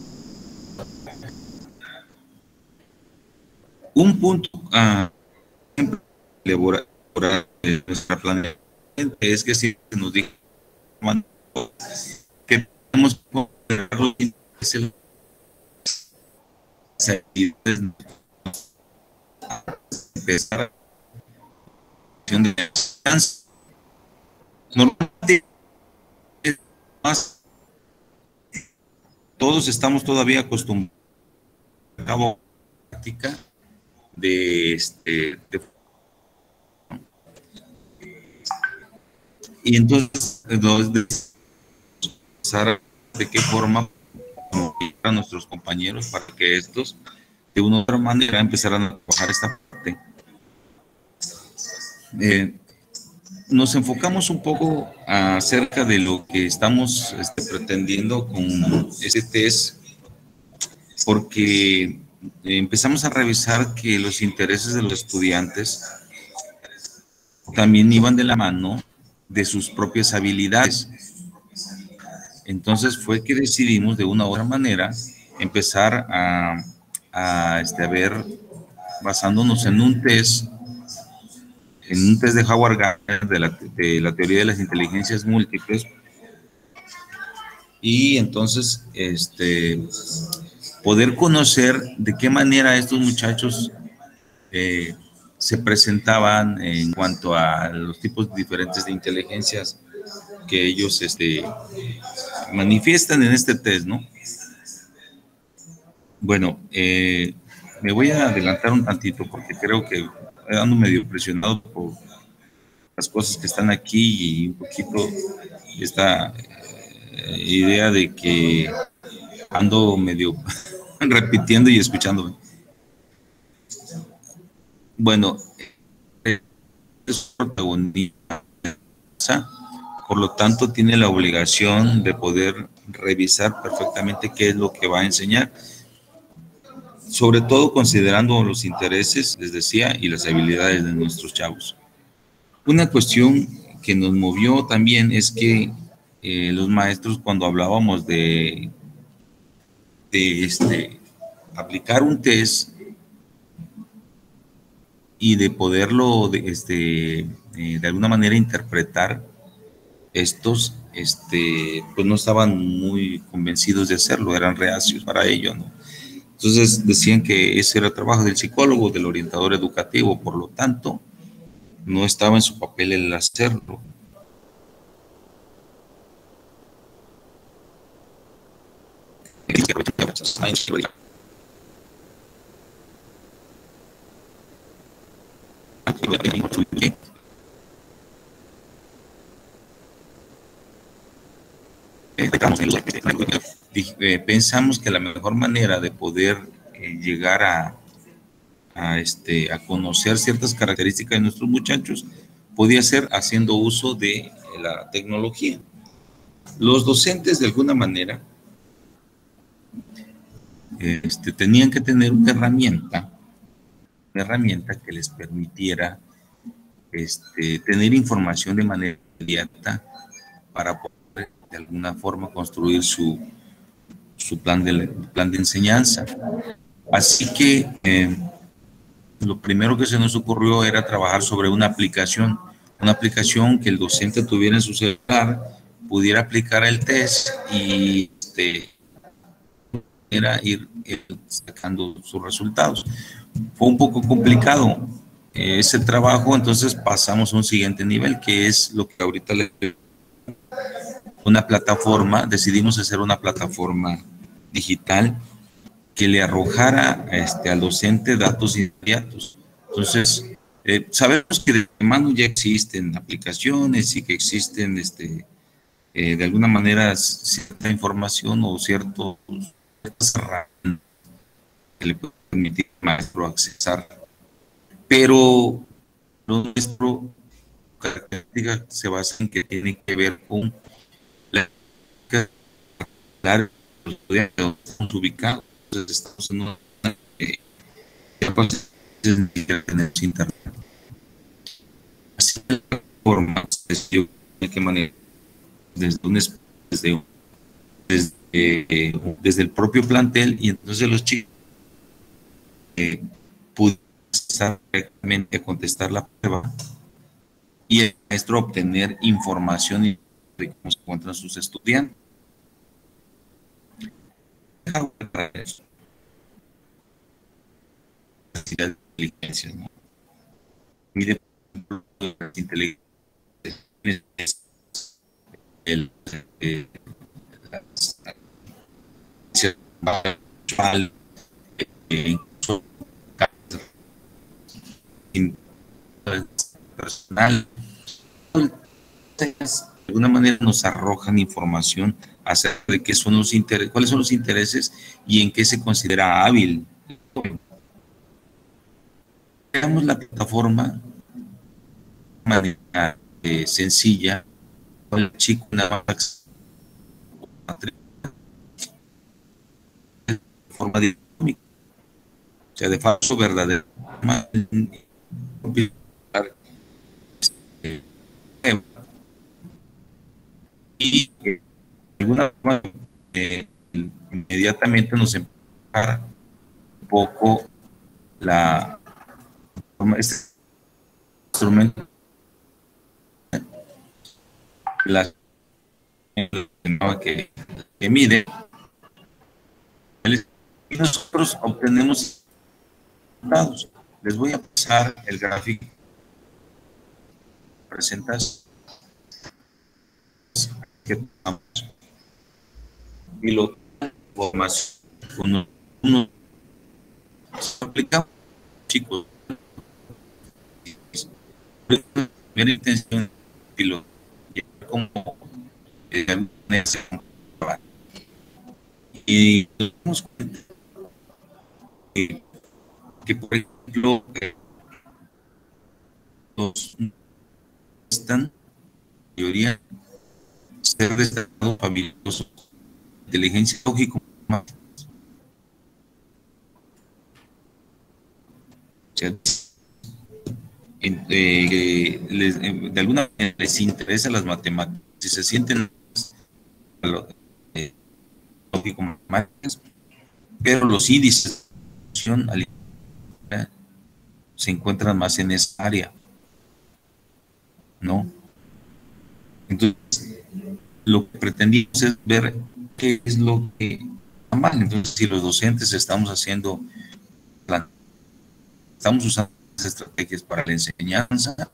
un punto elaborar de nuestra planeación es que si nos digan que tenemos que poner los intereses empezar de normalmente todos estamos todavía acostumbrados a cabo práctica y entonces de qué forma motivar a nuestros compañeros para que estos de una u otra manera empezaran a trabajar esta parte. Nos enfocamos un poco acerca de lo que estamos pretendiendo con este test, porque empezamos a revisar que los intereses de los estudiantes también iban de la mano de sus propias habilidades. Entonces fue que decidimos de una u otra manera empezar a ver, basándonos en un test de Howard Gardner de la teoría de las inteligencias múltiples, y entonces poder conocer de qué manera estos muchachos se presentaban en cuanto a los tipos diferentes de inteligencias que ellos manifiestan en este test, ¿no? Bueno, me voy a adelantar un tantito porque creo que ando medio presionado por las cosas que están aquí y un poquito esta idea de que ando medio repitiendo y escuchándome. Bueno, es protagonista, por lo tanto tiene la obligación de poder revisar perfectamente qué es lo que va a enseñar, sobre todo considerando los intereses, les decía, y las habilidades de nuestros chavos. Una cuestión que nos movió también es que los maestros, cuando hablábamos de aplicar un test y de poderlo de alguna manera interpretar, estos pues no estaban muy convencidos de hacerlo, eran reacios para ello, ¿no? Entonces decían que ese era el trabajo del psicólogo, del orientador educativo, por lo tanto no estaba en su papel el hacerlo. Pensamos que la mejor manera de poder llegar a conocer ciertas características de nuestros muchachos podía ser haciendo uso de la tecnología. Los docentes, de alguna manera, tenían que tener una herramienta que les permitiera tener información de manera inmediata para poder de alguna forma construir su plan de enseñanza. Así que lo primero que se nos ocurrió era trabajar sobre una aplicación que el docente tuviera en su celular, pudiera aplicar el test y era ir sacando sus resultados. Fue un poco complicado ese trabajo, entonces pasamos a un siguiente nivel, que es lo que ahorita una plataforma, decidimos hacer una plataforma digital que le arrojara al docente datos inmediatos. Entonces, sabemos que de mano ya existen aplicaciones y que existen de alguna manera cierta información o ciertas herramientas que le pueden permitir al maestro accesar. Pero lo nuestro característica se basa en que tiene que ver con la los estudiantes donde estamos ubicados. Entonces estamos en una internet. Así de la forma, de qué manera, desde el propio plantel, y entonces los chicos pudieron empezar directamente a contestar la prueba y el maestro obtener información de cómo se encuentran sus estudiantes. De inteligencia, ¿no? Mide las inteligencias, incluso personal, de alguna manera nos arrojan información acerca de qué son los intereses, cuáles son los intereses y en qué se considera hábil. Creamos la plataforma de manera sencilla, con el chico nada más de forma dinámica, o sea, de falso verdadero. Y de alguna forma inmediatamente nos empara un poco este instrumento que mide, y nosotros obtenemos resultados. Les voy a pasar el gráfico presentas que tomamos y lo más uno aplicamos, chicos. Primera intención y lo como y nos damos cuenta que por ejemplo los están mayoría ser destacados habilidosos, inteligencia lógica, de alguna manera les interesa las matemáticas, si se sienten lógico matemáticas, pero los índices se encuentran más en esa área, ¿no? Entonces, lo que pretendimos es ver qué es lo que está mal. Entonces, si los docentes estamos usando estrategias para la enseñanza,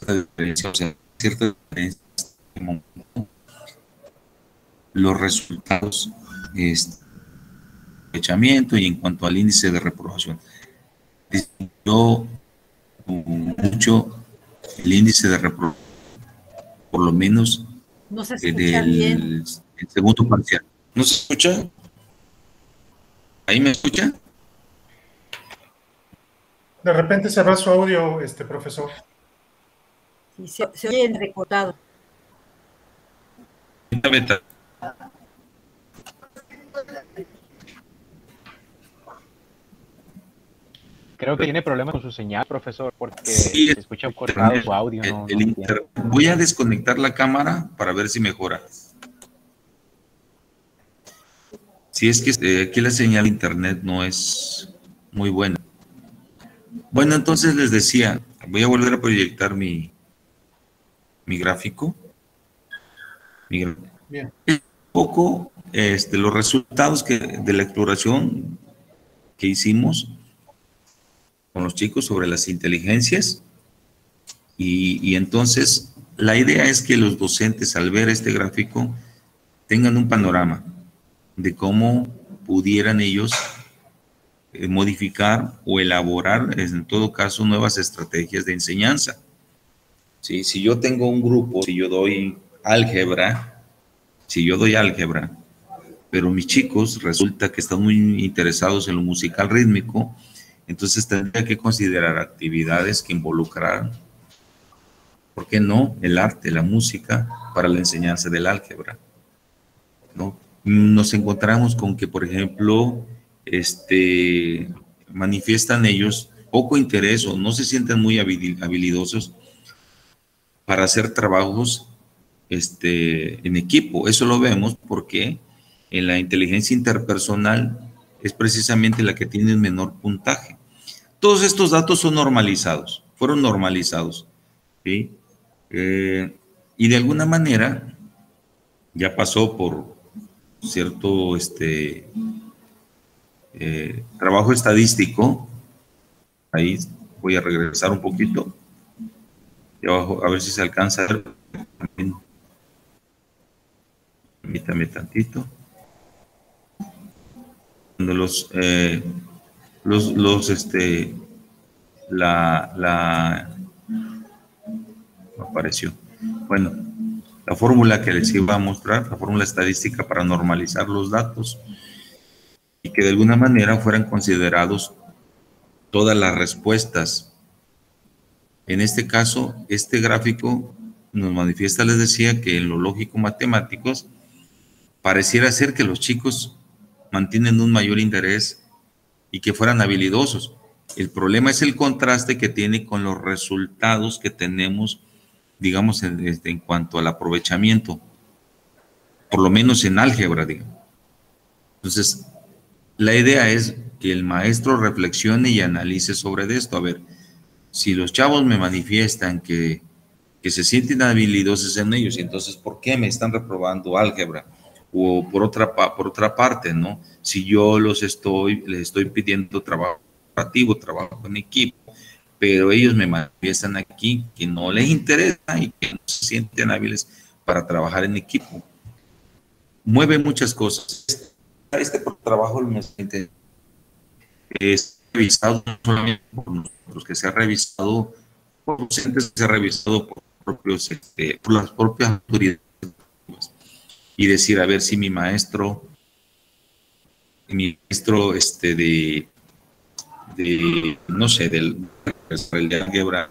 diferencia, o sea, cierta diferencia los resultados, aprovechamiento y en cuanto al índice de reprobación. Disminuyó mucho el índice de reprobación, por lo menos no se escucha bien. El segundo parcial. ¿No se escucha? ¿Ahí me escucha? De repente se va su audio, profesor. Sí, se oye recortado. Creo que tiene problemas con su señal, profesor, porque sí, se escucha cortado su audio. Voy a desconectar la cámara para ver si mejora. Si es que aquí la señal de internet no es muy buena. Bueno, entonces les decía, voy a volver a proyectar mi gráfico. Bien. Un poco los resultados de la exploración que hicimos con los chicos sobre las inteligencias y entonces la idea es que los docentes al ver este gráfico tengan un panorama de cómo pudieran ellos modificar o elaborar en todo caso nuevas estrategias de enseñanza. ¿Sí? Si yo tengo un grupo, si yo doy álgebra, pero mis chicos resulta que están muy interesados en lo musical rítmico, entonces tendría que considerar actividades que involucraran, ¿por qué no?, el arte, la música para la enseñanza del álgebra, ¿no? Nos encontramos con que, por ejemplo, manifiestan ellos poco interés o no se sienten muy habilidosos para hacer trabajos en equipo. Eso lo vemos porque en la inteligencia interpersonal es precisamente la que tiene el menor puntaje. Todos estos datos son normalizados, fueron normalizados, ¿sí? Y de alguna manera ya pasó por cierto trabajo estadístico. Ahí voy a regresar un poquito y abajo a ver si se alcanza a ver. Permítame tantito. Cuando no apareció. Bueno, la fórmula que les iba a mostrar, la fórmula estadística para normalizar los datos y que de alguna manera fueran considerados todas las respuestas. En este caso, este gráfico nos manifiesta, les decía, que en lo lógico-matemáticos pareciera ser que los chicos mantienen un mayor interés y que fueran habilidosos. El problema es el contraste que tiene con los resultados que tenemos, digamos, en cuanto al aprovechamiento, por lo menos en álgebra, digamos. Entonces, la idea es que el maestro reflexione y analice sobre esto. A ver, si los chavos me manifiestan que se sienten habilidosos en ellos, y entonces, ¿por qué me están reprobando álgebra? O por otra parte, ¿no? Si yo les estoy pidiendo trabajo colaborativo, trabajo en equipo, pero ellos me manifiestan aquí que no les interesa y que no se sienten hábiles para trabajar en equipo. Mueve muchas cosas. Este trabajo es revisado no solamente por nosotros, que se ha revisado por docentes, se ha revisado por las propias autoridades, y decir, a ver si mi maestro no sé, del de álgebra,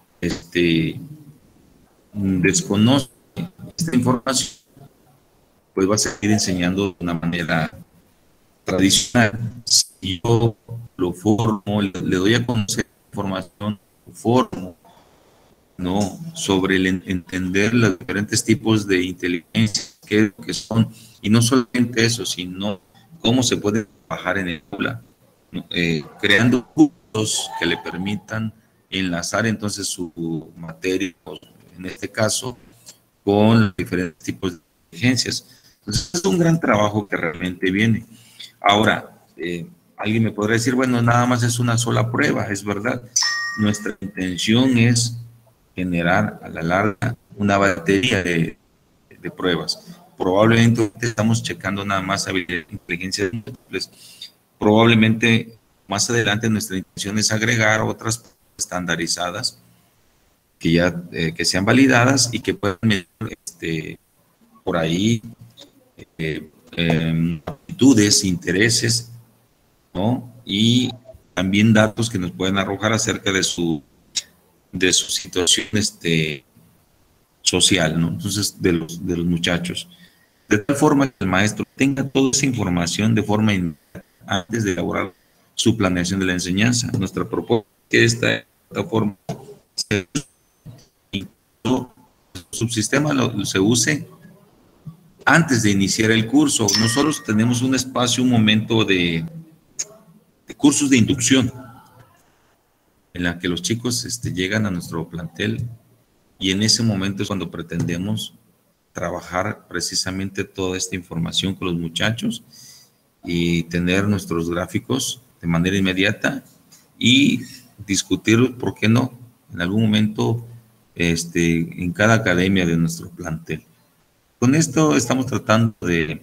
desconoce esta información, pues va a seguir enseñando de una manera tradicional. Si yo lo formo, le doy a conocer información, lo formo, ¿no?, sobre el entender los diferentes tipos de inteligencia que son, y no solamente eso, sino cómo se puede trabajar en el aula, creando cursos que le permitan enlazar entonces su materia, en este caso, con los diferentes tipos de inteligencias. Entonces, es un gran trabajo que realmente viene. Ahora, alguien me podrá decir, bueno, nada más es una sola prueba, es verdad. Nuestra intención es generar a la larga una batería de pruebas. Probablemente estamos checando nada más habilidades de inteligencia múltiples. Probablemente más adelante nuestra intención es agregar otras estandarizadas que ya que sean validadas y que puedan medir por ahí aptitudes, intereses, ¿no? Y también datos que nos pueden arrojar acerca de su situación social, ¿no? Entonces, de los muchachos. De tal forma que el maestro tenga toda esa información de forma inmediata antes de elaborar su planeación de la enseñanza. Nuestra propuesta es que esta plataforma su subsistema se use antes de iniciar el curso. Nosotros tenemos un espacio, un momento de cursos de inducción en la que los chicos llegan a nuestro plantel y en ese momento es cuando pretendemos trabajar precisamente toda esta información con los muchachos y tener nuestros gráficos de manera inmediata y discutirlos, ¿por qué no? En algún momento en cada academia de nuestro plantel. Con esto estamos tratando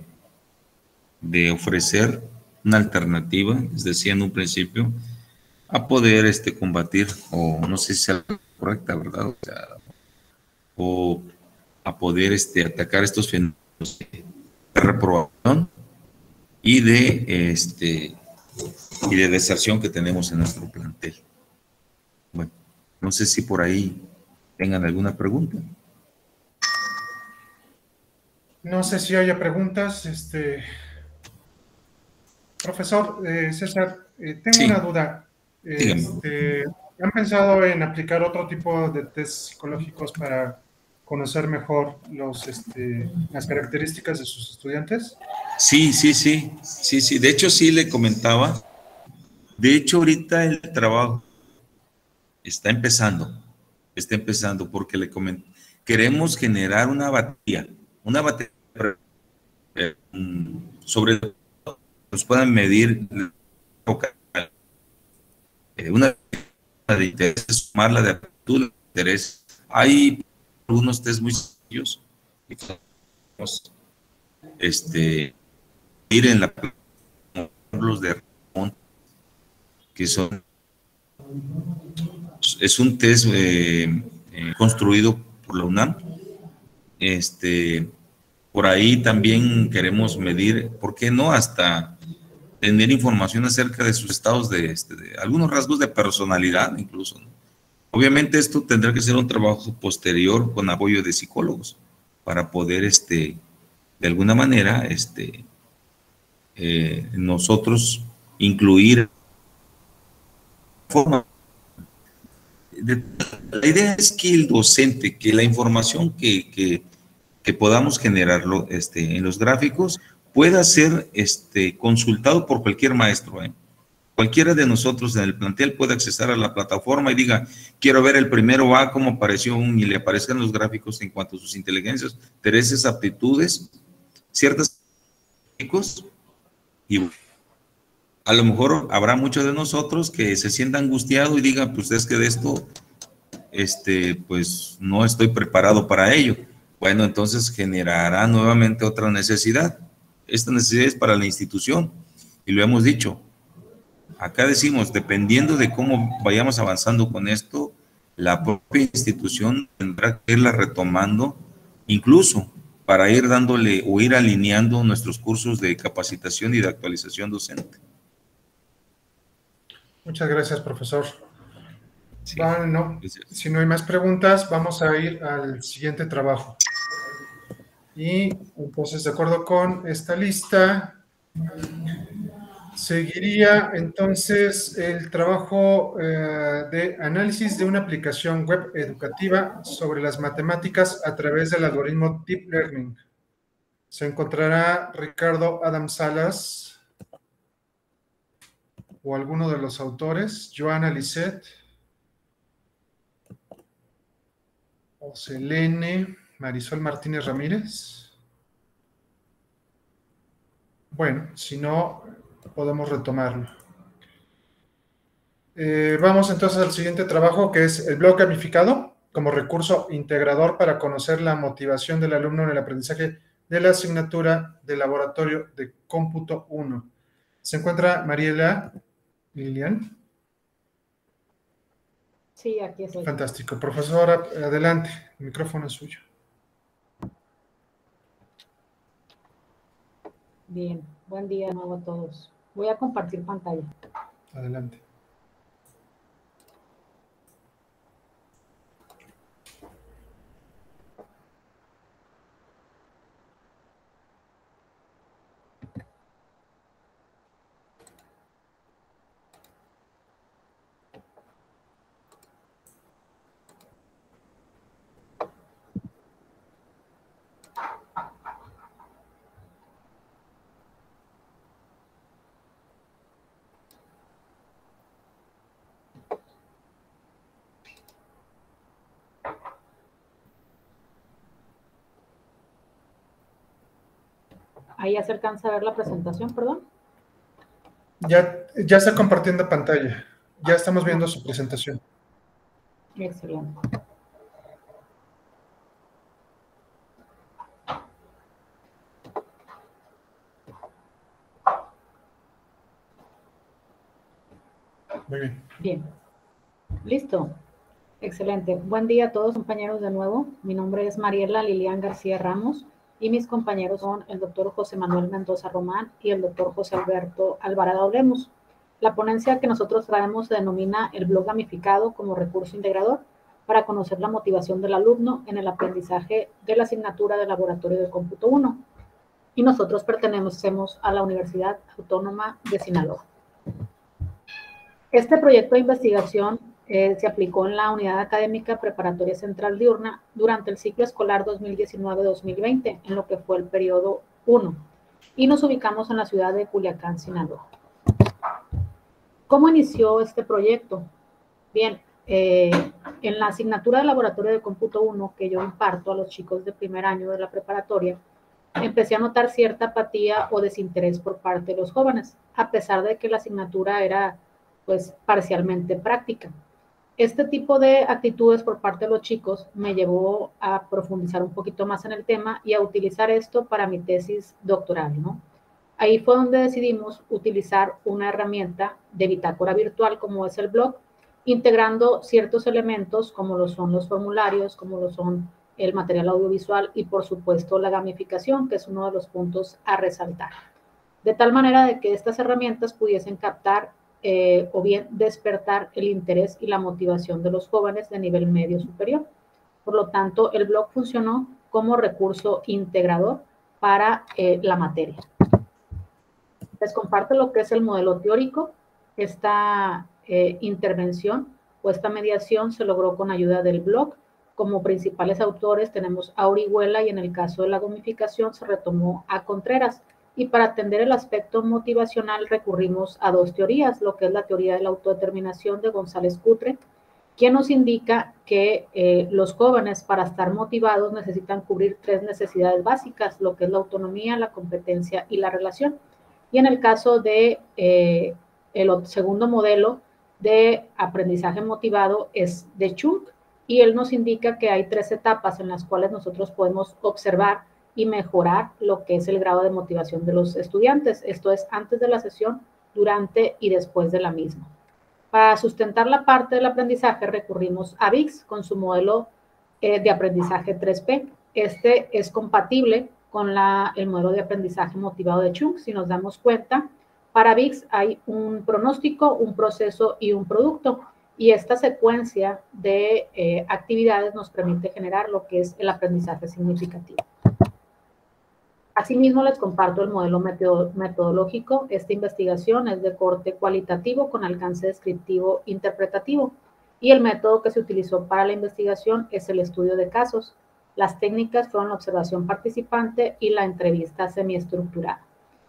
de ofrecer una alternativa, les decía en un principio, a poder combatir, o no sé si sea correcta, ¿verdad? O sea, o a poder atacar estos fenómenos de reprobación y de deserción que tenemos en nuestro plantel. Bueno, no sé si por ahí tengan alguna pregunta. No sé si haya preguntas. Profesor César, tengo una duda. ¿Han pensado en aplicar otro tipo de test psicológicos para conocer mejor las características de sus estudiantes? Sí. De hecho, sí le comentaba. De hecho, ahorita el trabajo está empezando porque le comenté. Queremos generar una batería sobre nos puedan medir una de interés, sumarla de aptitud, de interés. Hay algunos test muy sencillos y podemos ir en los de Ramón, que es un test construido por la UNAM. Por ahí también queremos medir, ¿por qué no? Hasta tener información acerca de sus estados de algunos rasgos de personalidad incluso, ¿no? Obviamente esto tendrá que ser un trabajo posterior con apoyo de psicólogos para poder de alguna manera nosotros incluir forma. La idea es que el docente, que la información que podamos generarlo en los gráficos pueda ser consultado por cualquier maestro. Cualquiera de nosotros en el plantel puede accesar a la plataforma y diga, quiero ver el primero A, cómo apareció y le aparezcan los gráficos en cuanto a sus inteligencias, intereses, aptitudes, ciertas y a lo mejor habrá muchos de nosotros que se sientan angustiados y digan, pues es que de esto, pues no estoy preparado para ello. Bueno, entonces generará nuevamente otra necesidad. Esta necesidad es para la institución y lo hemos dicho. Acá decimos, dependiendo de cómo vayamos avanzando con esto, la propia institución tendrá que irla retomando, incluso para ir dándole o ir alineando nuestros cursos de capacitación y de actualización docente. Muchas gracias, profesor. Sí, bueno, si no hay más preguntas, vamos a ir al siguiente trabajo. Y entonces, de acuerdo con esta lista, seguiría entonces el trabajo de análisis de una aplicación web educativa sobre las matemáticas a través del algoritmo Deep Learning. Se encontrará Ricardo Adam Salas o alguno de los autores, Joana Lisset, o Selene, Marisol Martínez Ramírez. Bueno, si no, podemos retomarlo. Vamos entonces al siguiente trabajo, que es el blog gamificado. como recurso integrador para conocer la motivación del alumno en el aprendizaje de la asignatura de laboratorio de cómputo 1. ¿Se encuentra Mariela Lilian? Sí, aquí estoy. Fantástico. Profesora, adelante. El micrófono es suyo. Bien, buen día de nuevo a todos. Voy a compartir pantalla. Adelante. Ahí ya se alcanza a ver la presentación, perdón. Ya está compartiendo pantalla. Ya estamos viendo su presentación. Excelente. Muy bien. Bien. Listo. Excelente. Buen día a todos, compañeros, de nuevo. Mi nombre es Mariela Lilian García Ramos y mis compañeros son el doctor José Manuel Mendoza Román y el doctor José Alberto Alvarado Lemos. La ponencia que nosotros traemos se denomina el blog gamificado como recurso integrador para conocer la motivación del alumno en el aprendizaje de la asignatura de laboratorio de cómputo 1. Y nosotros pertenecemos a la Universidad Autónoma de Sinaloa. Este proyecto de investigación se aplicó en la Unidad Académica Preparatoria Central Diurna durante el ciclo escolar 2019-2020, en lo que fue el periodo 1, y nos ubicamos en la ciudad de Culiacán, Sinaloa. ¿Cómo inició este proyecto? Bien, en la asignatura de laboratorio de cómputo 1 que yo imparto a los chicos de primer año de la preparatoria, empecé a notar cierta apatía o desinterés por parte de los jóvenes, a pesar de que la asignatura era pues parcialmente práctica. Este tipo de actitudes por parte de los chicos me llevó a profundizar un poquito más en el tema y a utilizar esto para mi tesis doctoral, ¿no? Ahí fue donde decidimos utilizar una herramienta de bitácora virtual como es el blog, integrando ciertos elementos como lo son los formularios, como lo son el material audiovisual y por supuesto la gamificación, que es uno de los puntos a resaltar. De tal manera de que estas herramientas pudiesen captar o bien despertar el interés y la motivación de los jóvenes de nivel medio superior. Por lo tanto, el blog funcionó como recurso integrador para la materia. Les comparto lo que es el modelo teórico. Esta intervención o esta mediación se logró con ayuda del blog. Como principales autores tenemos a Orihuela y en el caso de la gamificación se retomó a Contreras. Y para atender el aspecto motivacional recurrimos a dos teorías, lo que es la teoría de la autodeterminación de González Cutre, quien nos indica que los jóvenes para estar motivados necesitan cubrir tres necesidades básicas, lo que es la autonomía, la competencia y la relación. Y en el caso de el segundo modelo de aprendizaje motivado es de Chung, y él nos indica que hay tres etapas en las cuales nosotros podemos observar y mejorar lo que es el grado de motivación de los estudiantes. Esto es antes de la sesión, durante y después de la misma. Para sustentar la parte del aprendizaje recurrimos a VIX con su modelo de aprendizaje 3P. Este es compatible con el modelo de aprendizaje motivado de Chung. Si nos damos cuenta, para VIX hay un pronóstico, un proceso y un producto. Y esta secuencia de actividades nos permite generar lo que es el aprendizaje significativo. Asimismo, les comparto el modelo metodológico. Esta investigación es de corte cualitativo con alcance descriptivo interpretativo y el método que se utilizó para la investigación es el estudio de casos. Las técnicas fueron la observación participante y la entrevista semiestructurada.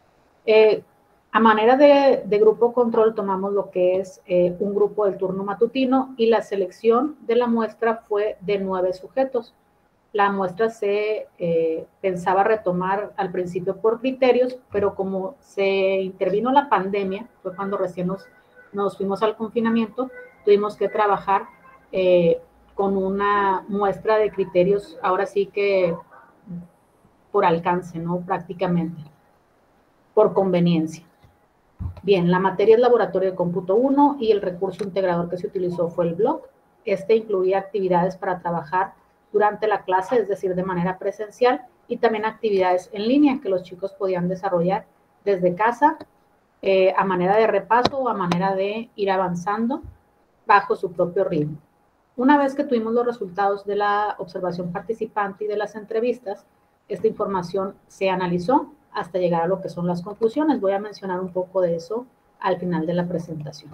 A manera de grupo control tomamos lo que es un grupo del turno matutino y la selección de la muestra fue de 9 sujetos. La muestra se pensaba retomar al principio por criterios, pero como se intervino la pandemia, fue cuando recién nos fuimos al confinamiento, tuvimos que trabajar con una muestra de criterios, ahora sí que por alcance, ¿no? Prácticamente, por conveniencia. Bien, la materia es Laboratorio de Cómputo 1 y el recurso integrador que se utilizó fue el blog. Este incluía actividades para trabajar durante la clase, es decir, de manera presencial, y también actividades en línea que los chicos podían desarrollar desde casa, a manera de repaso o a manera de ir avanzando bajo su propio ritmo. Una vez que tuvimos los resultados de la observación participante y de las entrevistas, esta información se analizó hasta llegar a lo que son las conclusiones. Voy a mencionar un poco de eso al final de la presentación.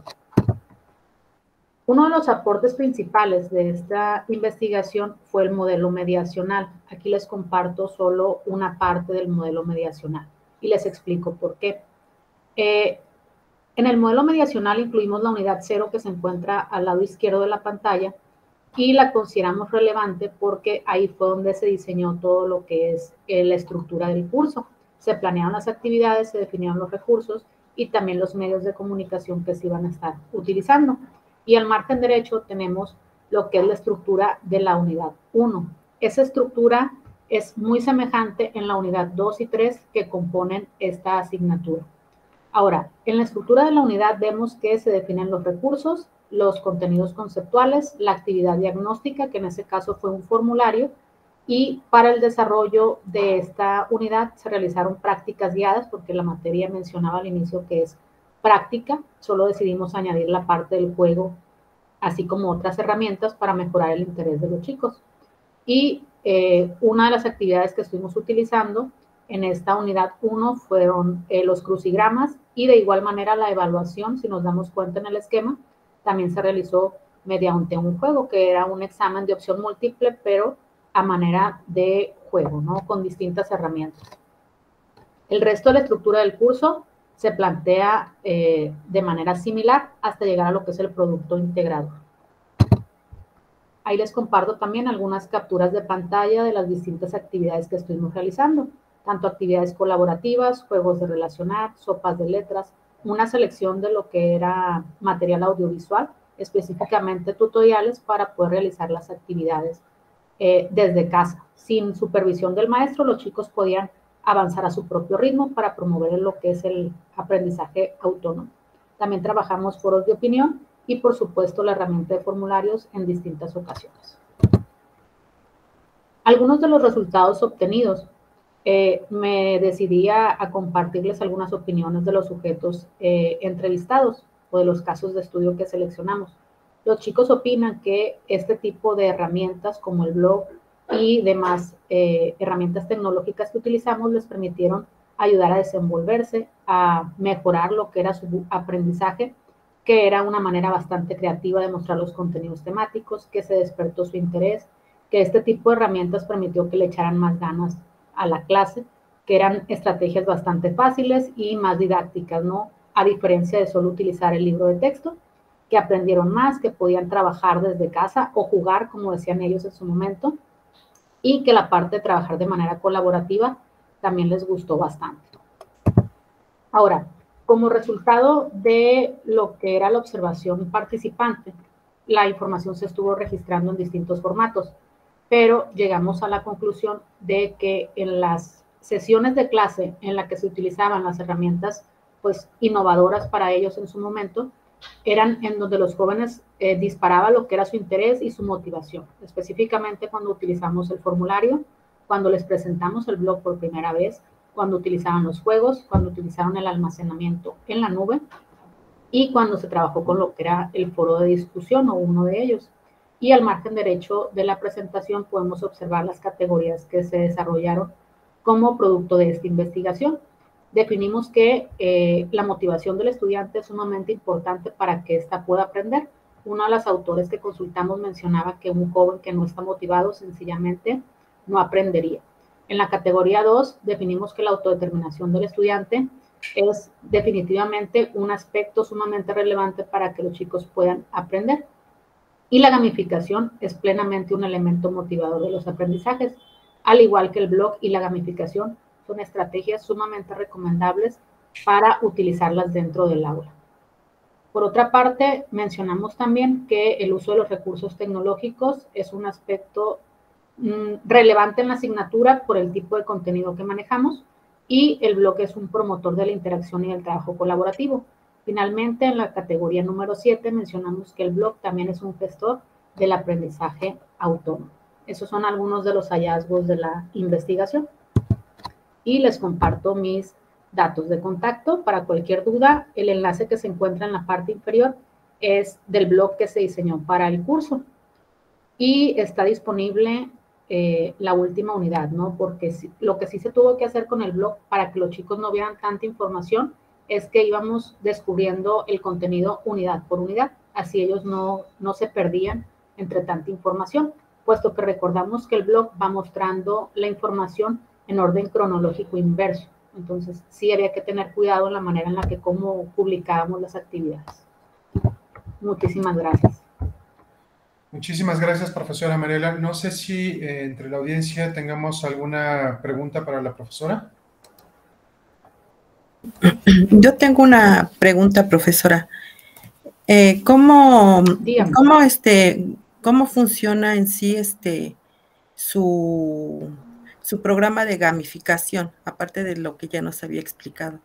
Uno de los aportes principales de esta investigación fue el modelo mediacional. Aquí les comparto solo una parte del modelo mediacional y les explico por qué. En el modelo mediacional incluimos la unidad 0 que se encuentra al lado izquierdo de la pantalla y la consideramos relevante porque ahí fue donde se diseñó todo lo que es la estructura del curso. Se planearon las actividades, se definieron los recursos y también los medios de comunicación que se iban a estar utilizando. Y al margen derecho tenemos lo que es la estructura de la unidad 1. Esa estructura es muy semejante en la unidad 2 y 3 que componen esta asignatura. Ahora, en la estructura de la unidad vemos que se definen los recursos, los contenidos conceptuales, la actividad diagnóstica, que en ese caso fue un formulario, y para el desarrollo de esta unidad se realizaron prácticas guiadas, porque la materia mencionaba al inicio que es práctica, solo decidimos añadir la parte del juego, así como otras herramientas para mejorar el interés de los chicos. Y una de las actividades que estuvimos utilizando en esta unidad 1 fueron los crucigramas y de igual manera la evaluación, si nos damos cuenta en el esquema, también se realizó mediante un juego, que era un examen de opción múltiple, pero a manera de juego, ¿no? Con distintas herramientas. El resto de la estructura del curso se plantea de manera similar hasta llegar a lo que es el producto integrador. Ahí les comparto también algunas capturas de pantalla de las distintas actividades que estuvimos realizando, tanto actividades colaborativas, juegos de relacionar, sopas de letras, una selección de lo que era material audiovisual, específicamente tutoriales para poder realizar las actividades desde casa. Sin supervisión del maestro, los chicos podían avanzar a su propio ritmo para promover lo que es el aprendizaje autónomo. También trabajamos foros de opinión y, por supuesto, la herramienta de formularios en distintas ocasiones. Algunos de los resultados obtenidos, me decidí a compartirles algunas opiniones de los sujetos entrevistados o de los casos de estudio que seleccionamos. Los chicos opinan que este tipo de herramientas como el blog y demás herramientas tecnológicas que utilizamos les permitieron ayudar a desenvolverse, a mejorar lo que era su aprendizaje, que era una manera bastante creativa de mostrar los contenidos temáticos, que se despertó su interés, que este tipo de herramientas permitió que le echaran más ganas a la clase, que eran estrategias bastante fáciles y más didácticas, ¿no? A diferencia de solo utilizar el libro de texto, que aprendieron más, que podían trabajar desde casa o jugar, como decían ellos en su momento, y que la parte de trabajar de manera colaborativa también les gustó bastante. Ahora, como resultado de lo que era la observación participante, la información se estuvo registrando en distintos formatos, pero llegamos a la conclusión de que en las sesiones de clase en las que se utilizaban las herramientas pues innovadoras para ellos en su momento, eran en donde los jóvenes disparaban lo que era su interés y su motivación, específicamente cuando utilizamos el formulario, cuando les presentamos el blog por primera vez, cuando utilizaban los juegos, cuando utilizaron el almacenamiento en la nube y cuando se trabajó con lo que era el foro de discusión o uno de ellos. Y al margen derecho de la presentación podemos observar las categorías que se desarrollaron como producto de esta investigación. Definimos que la motivación del estudiante es sumamente importante para que ésta pueda aprender. Uno de los autores que consultamos mencionaba que un joven que no está motivado sencillamente no aprendería. En la categoría 2 definimos que la autodeterminación del estudiante es definitivamente un aspecto sumamente relevante para que los chicos puedan aprender. Y la gamificación es plenamente un elemento motivador de los aprendizajes, al igual que el blog y la gamificación son estrategias sumamente recomendables para utilizarlas dentro del aula. Por otra parte, mencionamos también que el uso de los recursos tecnológicos es un aspecto relevante en la asignatura por el tipo de contenido que manejamos, y el blog es un promotor de la interacción y el trabajo colaborativo. Finalmente, en la categoría número 7 mencionamos que el blog también es un gestor del aprendizaje autónomo. Esos son algunos de los hallazgos de la investigación. Y les comparto mis datos de contacto. Para cualquier duda, el enlace que se encuentra en la parte inferior es del blog que se diseñó para el curso. Y está disponible la última unidad, ¿no? Porque lo que sí se tuvo que hacer con el blog para que los chicos no vieran tanta información es que íbamos descubriendo el contenido unidad por unidad. Así ellos no se perdían entre tanta información, puesto que recordamos que el blog va mostrando la información en orden cronológico inverso. Entonces, sí había que tener cuidado en la manera en la que cómo publicábamos las actividades. Muchísimas gracias. Muchísimas gracias, profesora Mariela. No sé si entre la audiencia tengamos alguna pregunta para la profesora. Yo tengo una pregunta, profesora. ¿Cómo funciona en sí su programa de gamificación, aparte de lo que ya nos había explicado?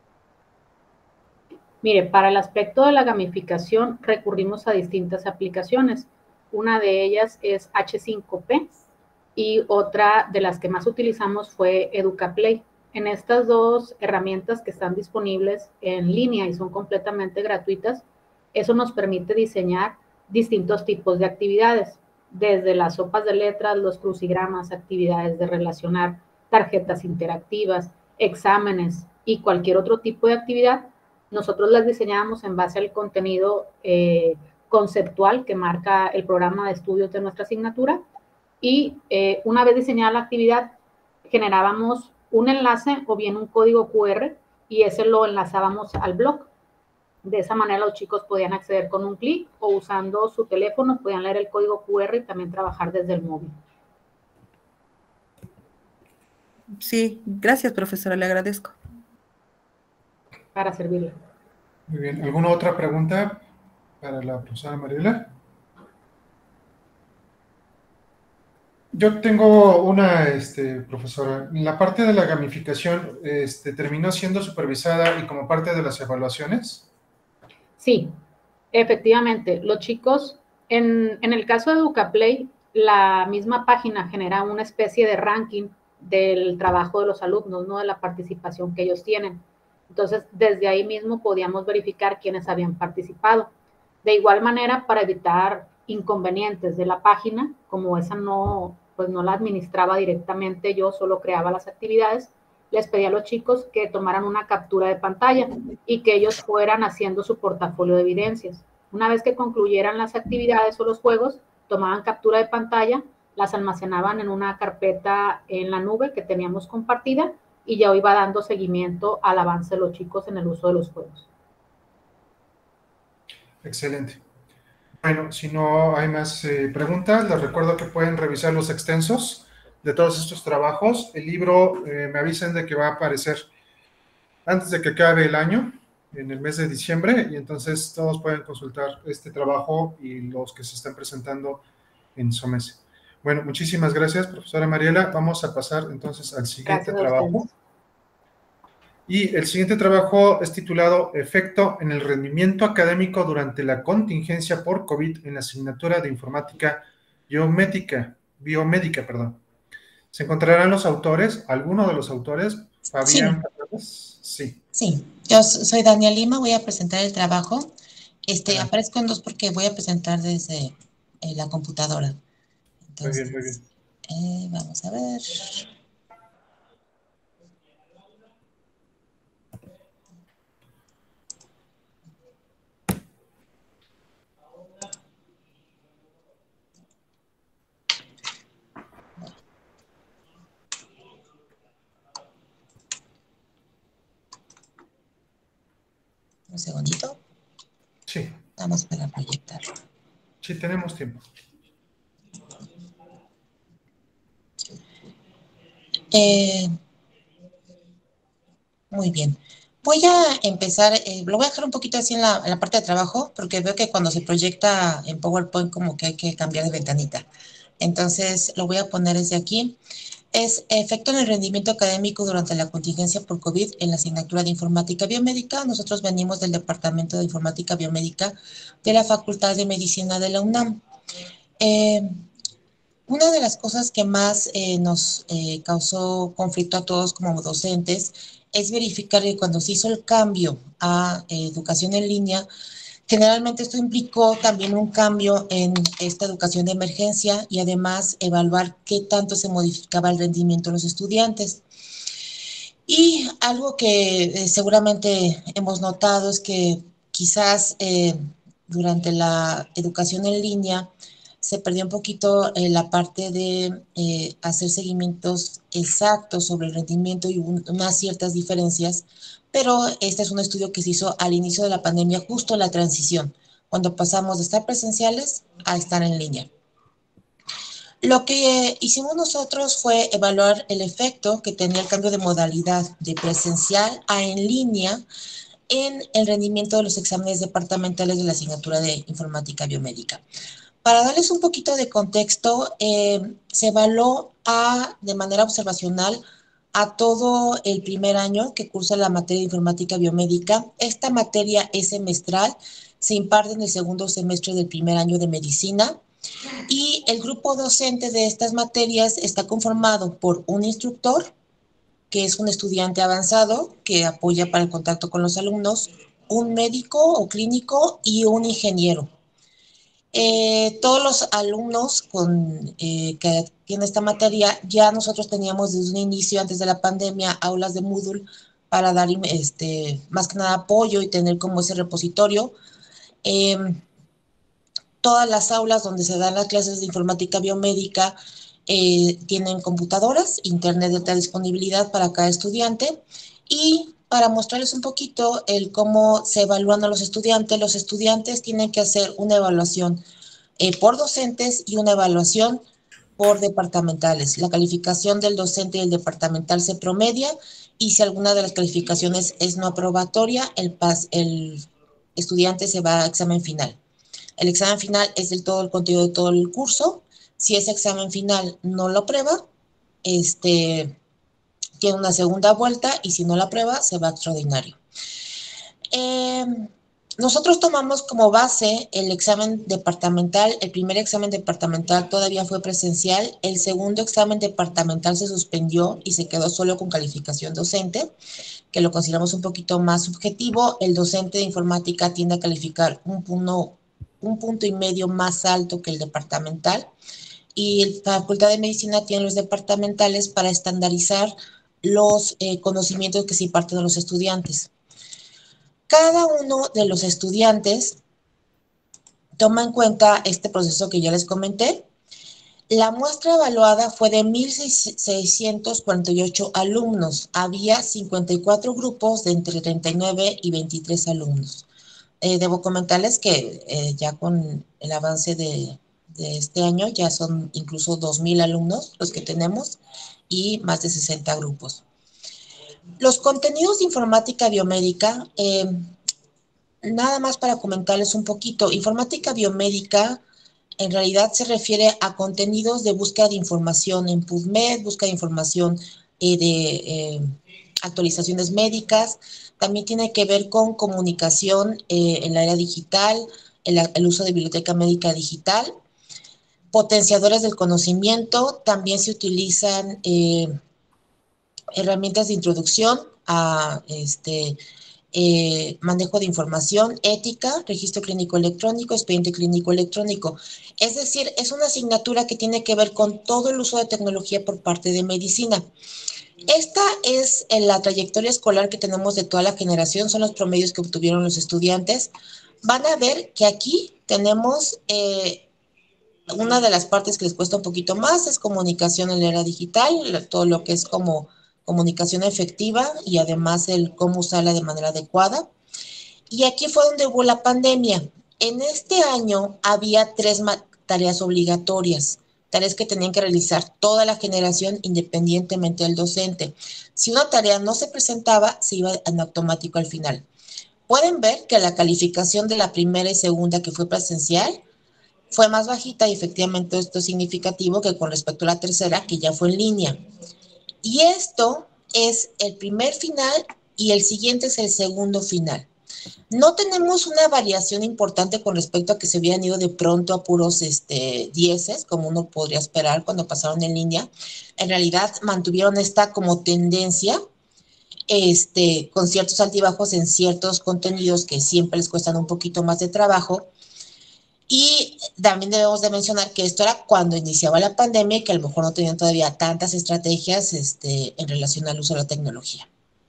Mire, para el aspecto de la gamificación recurrimos a distintas aplicaciones. Una de ellas es H5P y otra de las que más utilizamos fue EducaPlay. En estas dos herramientas que están disponibles en línea y son completamente gratuitas, eso nos permite diseñar distintos tipos de actividades, desde las sopas de letras, los crucigramas, actividades de relacionar, tarjetas interactivas, exámenes y cualquier otro tipo de actividad. Nosotros las diseñábamos en base al contenido conceptual que marca el programa de estudios de nuestra asignatura, y una vez diseñada la actividad, generábamos un enlace o bien un código QR y ese lo enlazábamos al blog. De esa manera los chicos podían acceder con un clic o usando su teléfono, podían leer el código QR y también trabajar desde el móvil. Sí, gracias, profesora, le agradezco. Para servirle. Muy bien. ¿Alguna otra pregunta para la profesora Mariela? Yo tengo una, profesora. La parte de la gamificación terminó siendo supervisada y como parte de las evaluaciones. Sí, efectivamente. Los chicos, en el caso de EducaPlay, la misma página genera una especie de ranking del trabajo de los alumnos, no de la participación que ellos tienen. Entonces, desde ahí mismo podíamos verificar quiénes habían participado. De igual manera, para evitar inconvenientes de la página, como esa no la administraba directamente yo, solo creaba las actividades, les pedí a los chicos que tomaran una captura de pantalla y que ellos fueran haciendo su portafolio de evidencias. Una vez que concluyeran las actividades o los juegos, tomaban captura de pantalla, las almacenaban en una carpeta en la nube que teníamos compartida y ya iba dando seguimiento al avance de los chicos en el uso de los juegos. Excelente. Bueno, si no hay más preguntas, les recuerdo que pueden revisar los extensos de todos estos trabajos. El libro, me avisan de que va a aparecer antes de que acabe el año, en el mes de diciembre, y entonces todos pueden consultar este trabajo y los que se están presentando en SOMES. Bueno, muchísimas gracias, profesora Mariela. Vamos a pasar entonces al siguiente trabajo. Y el siguiente trabajo es titulado Efecto en el rendimiento académico durante la contingencia por COVID en la asignatura de informática biomédica. ¿Se encontrarán los autores? ¿Alguno de los autores? Fabián Fernández. Sí. Sí, yo soy Daniel Lima, voy a presentar el trabajo. Aparezco en dos porque voy a presentar desde la computadora. Entonces, muy bien. Vamos a ver. Un segundito. Sí. Vamos para proyectarlo. Sí, tenemos tiempo. Muy bien. Voy a empezar, lo voy a dejar un poquito así en la parte de trabajo, porque veo que cuando se proyecta en PowerPoint como que hay que cambiar de ventanita. Entonces lo voy a poner desde aquí. Es efecto en el rendimiento académico durante la contingencia por COVID en la asignatura de Informática Biomédica. Nosotros venimos del Departamento de Informática Biomédica de la Facultad de Medicina de la UNAM. Una de las cosas que más nos causó conflicto a todos como docentes es verificar que cuando se hizo el cambio a educación en línea, generalmente esto implicó también un cambio en esta educación de emergencia y además evaluar qué tanto se modificaba el rendimiento de los estudiantes. Y algo que seguramente hemos notado es que quizás durante la educación en línea se perdió un poquito la parte de hacer seguimientos exactos sobre el rendimiento y unas ciertas diferencias, pero este es un estudio que se hizo al inicio de la pandemia, justo en la transición, cuando pasamos de estar presenciales a estar en línea. Lo que hicimos nosotros fue evaluar el efecto que tenía el cambio de modalidad de presencial a en línea en el rendimiento de los exámenes departamentales de la asignatura de Informática Biomédica. Para darles un poquito de contexto, se evaluó de manera observacional a todo el primer año que cursa la materia de Informática Biomédica. Esta materia es semestral, se imparte en el segundo semestre del primer año de medicina y el grupo docente de estas materias está conformado por un instructor, que es un estudiante avanzado que apoya para el contacto con los alumnos, un médico o clínico y un ingeniero. Todos los alumnos que tienen esta materia, ya nosotros teníamos desde un inicio, antes de la pandemia, aulas de Moodle para dar más que nada apoyo y tener como ese repositorio. Todas las aulas donde se dan las clases de informática biomédica tienen computadoras, internet de alta disponibilidad para cada estudiante. Y para mostrarles un poquito cómo se evalúan a los estudiantes tienen que hacer una evaluación por docentes y una evaluación por departamentales. La calificación del docente y el departamental se promedia y si alguna de las calificaciones es no aprobatoria, el estudiante se va a examen final. El examen final es del todo el contenido de todo el curso. Si ese examen final no lo aprueba, tiene una segunda vuelta y si no la aprueba, se va a extraordinario. Nosotros tomamos como base el examen departamental. El primer examen departamental todavía fue presencial. El segundo examen departamental se suspendió y se quedó solo con calificación docente, que lo consideramos un poquito más subjetivo. El docente de informática tiende a calificar un punto y medio más alto que el departamental. Y la Facultad de Medicina tiene los departamentales para estandarizar los conocimientos que se imparten a los estudiantes. Cada uno de los estudiantes toma en cuenta este proceso que ya les comenté. La muestra evaluada fue de 1,648 alumnos. Había 54 grupos de entre 39 y 23 alumnos. Debo comentarles que ya con el avance de este año ya son incluso 2,000 alumnos los que tenemos y más de 60 grupos. Los contenidos de informática biomédica, nada más para comentarles un poquito. Informática biomédica en realidad se refiere a contenidos de búsqueda de información en PubMed, búsqueda de información de actualizaciones médicas. También tiene que ver con comunicación en la era digital, el uso de biblioteca médica digital, potenciadores del conocimiento. También se utilizan herramientas de introducción a manejo de información, ética, registro clínico electrónico, expediente clínico electrónico. Es decir, es una asignatura que tiene que ver con todo el uso de tecnología por parte de medicina. Esta es la trayectoria escolar que tenemos de toda la generación, son los promedios que obtuvieron los estudiantes. Van a ver que aquí tenemos una de las partes que les cuesta un poquito más, es comunicación en la era digital, todo lo que es como comunicación efectiva y además el cómo usarla de manera adecuada. Y aquí fue donde hubo la pandemia. En este año había 3 tareas obligatorias tareas que tenían que realizar toda la generación independientemente del docente. Si una tarea no se presentaba, se iba en automático al final. Pueden ver que la calificación de la primera y segunda, que fue presencial, fue más bajita y efectivamente esto es significativo que con respecto a la tercera, que ya fue en línea. Y esto es el primer final y el siguiente es el segundo final. No tenemos una variación importante con respecto a que se habían ido de pronto a puros dieces, como uno podría esperar cuando pasaron en línea. En realidad mantuvieron esta como tendencia, con ciertos altibajos en ciertos contenidos que siempre les cuestan un poquito más de trabajo. Y también debemos de mencionar que esto era cuando iniciaba la pandemia y que a lo mejor no tenían todavía tantas estrategias en relación al uso de la tecnología.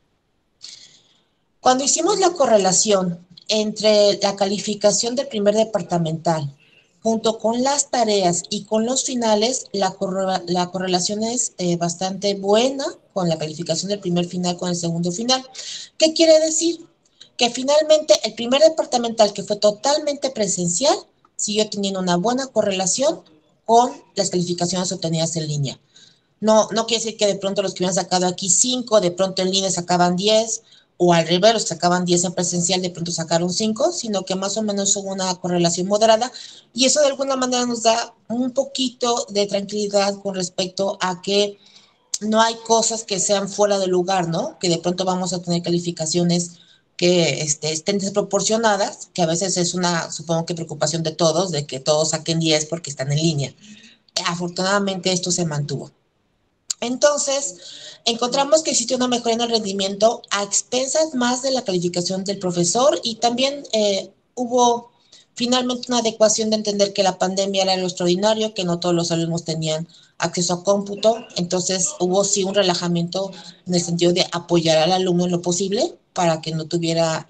Cuando hicimos la correlación entre la calificación del primer departamental junto con las tareas y con los finales, la correlación es bastante buena con la calificación del primer final con el segundo final. ¿Qué quiere decir? Que finalmente el primer departamental, que fue totalmente presencial, siguió teniendo una buena correlación con las calificaciones obtenidas en línea. No quiere decir que de pronto los que hubieran sacado aquí 5, de pronto en línea sacaban 10, o al revés, los que sacaban 10 en presencial de pronto sacaron 5, sino que más o menos hubo una correlación moderada, y eso de alguna manera nos da un poquito de tranquilidad con respecto a que no hay cosas que sean fuera de lugar, ¿no? Que de pronto vamos a tener calificaciones que estén desproporcionadas, que a veces es una, supongo que preocupación de todos, de que todos saquen 10 porque están en línea. Afortunadamente esto se mantuvo. Entonces, encontramos que existe una mejora en el rendimiento a expensas más de la calificación del profesor y también hubo finalmente una adecuación de entender que la pandemia era lo extraordinario, que no todos los alumnos tenían acceso a cómputo, entonces hubo sí un relajamiento en el sentido de apoyar al alumno en lo posible para que no tuviera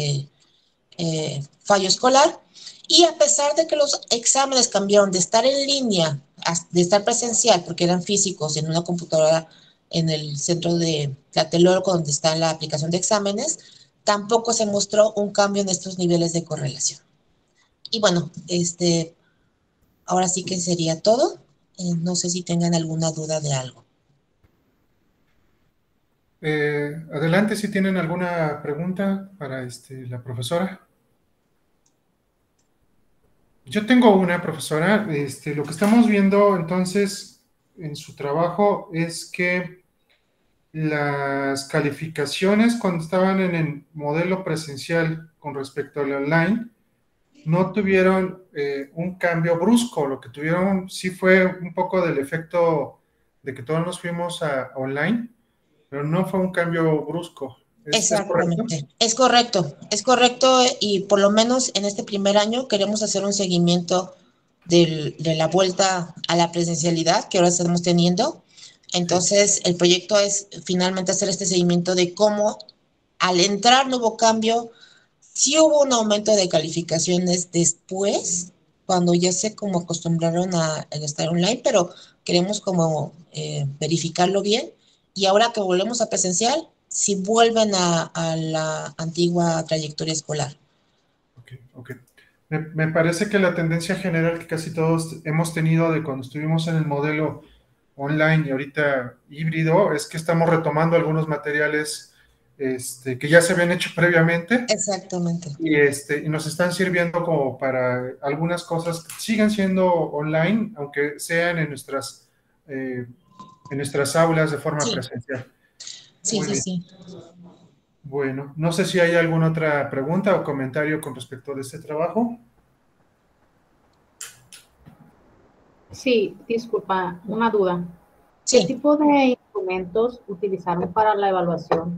fallo escolar. Y a pesar de que los exámenes cambiaron de estar en línea, de estar presencial, porque eran físicos en una computadora en el centro de Tlatelolco, donde está la aplicación de exámenes, tampoco se mostró un cambio en estos niveles de correlación. Y bueno, ahora sí que sería todo. No sé si tengan alguna duda de algo. Adelante, si tienen alguna pregunta para la profesora. Yo tengo una, profesora. Lo que estamos viendo entonces en su trabajo es que las calificaciones cuando estaban en el modelo presencial con respecto al online no tuvieron un cambio brusco. Lo que tuvieron sí fue un poco del efecto de que todos nos fuimos a online, pero no fue un cambio brusco. Exactamente, es correcto y por lo menos en este primer año queremos hacer un seguimiento de la vuelta a la presencialidad que ahora estamos teniendo. Entonces el proyecto es finalmente hacer este seguimiento de cómo al entrar no hubo cambio, sí hubo un aumento de calificaciones después, cuando ya se como acostumbraron a estar online, pero queremos como verificarlo bien y ahora que volvemos a presencial, si vuelven a la antigua trayectoria escolar. Ok. Me parece que la tendencia general que casi todos hemos tenido de cuando estuvimos en el modelo online y ahorita híbrido es que estamos retomando algunos materiales que ya se habían hecho previamente. Exactamente. Y nos están sirviendo como para algunas cosas que sigan siendo online, aunque sean en nuestras aulas de forma presencial. Sí. Bueno, no sé si hay alguna otra pregunta o comentario con respecto de este trabajo. Sí, disculpa, una duda. Sí. ¿Qué tipo de instrumentos utilizaron para la evaluación?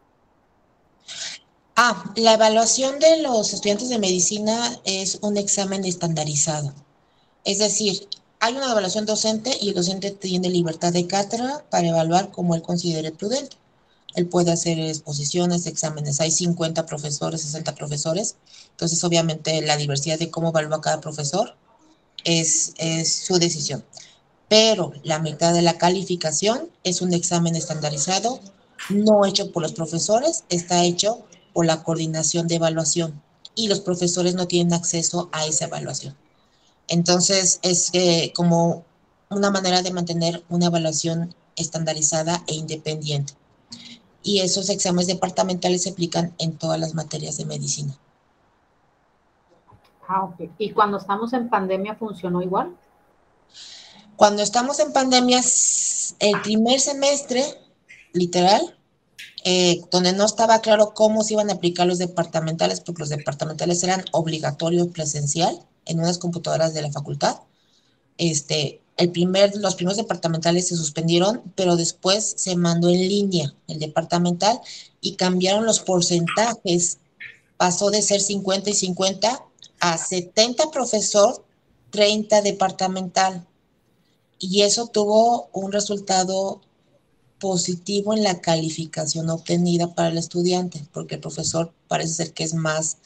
La evaluación de los estudiantes de medicina es un examen estandarizado. Es decir, hay una evaluación docente y el docente tiene libertad de cátedra para evaluar como él considere prudente. Él puede hacer exposiciones, exámenes. Hay 50 profesores, 60 profesores. Entonces, obviamente, la diversidad de cómo evalúa cada profesor es su decisión. Pero la mitad de la calificación es un examen estandarizado, no hecho por los profesores, está hecho por la coordinación de evaluación y los profesores no tienen acceso a esa evaluación. Entonces, es como una manera de mantener una evaluación estandarizada e independiente. Y esos exámenes departamentales se aplican en todas las materias de medicina. Ah, ok. ¿Y cuando estamos en pandemia funcionó igual? Cuando estamos en pandemia, el primer semestre, literal, donde no estaba claro cómo se iban a aplicar los departamentales, porque los departamentales eran obligatorios presencial en unas computadoras de la facultad. Los primeros departamentales se suspendieron, pero después se mandó en línea el departamental y cambiaron los porcentajes. Pasó de ser 50 y 50 a 70 profesor, 30 departamental. Y eso tuvo un resultado positivo en la calificación obtenida para el estudiante, porque el profesor parece ser que es más,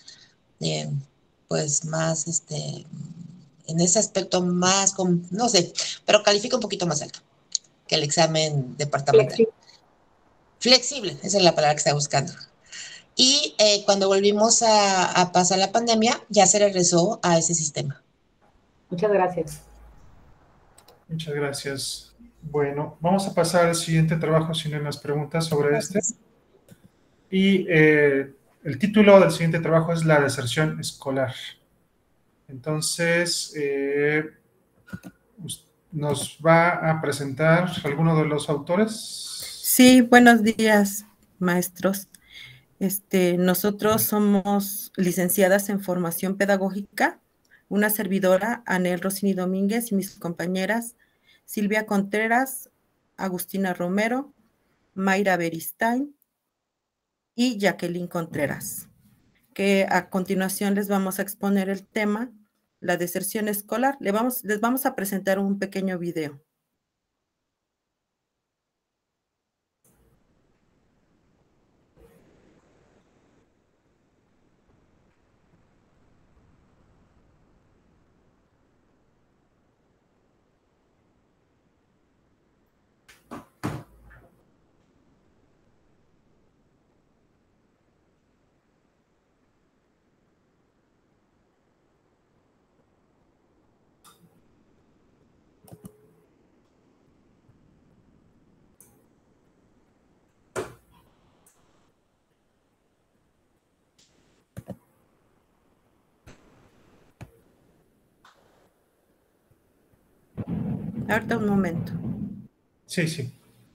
en ese aspecto más, no sé, pero califica un poquito más alto que el examen departamental. Flexible, esa es la palabra que estaba buscando. Y cuando volvimos a pasar la pandemia, ya se regresó a ese sistema. Muchas gracias. Muchas gracias. Bueno, vamos a pasar al siguiente trabajo si no hay más preguntas sobre este. Y el título del siguiente trabajo es La deserción escolar. Entonces, ¿nos va a presentar alguno de los autores? Sí, buenos días, maestros. Nosotros somos licenciadas en formación pedagógica, una servidora, Anel Rossini Domínguez, y mis compañeras Silvia Contreras, Agustina Romero, Mayra Beristain y Jacqueline Contreras, que a continuación les vamos a exponer el tema, la deserción escolar. Les vamos a presentar un pequeño video. Ahorita un momento. Sí, sí.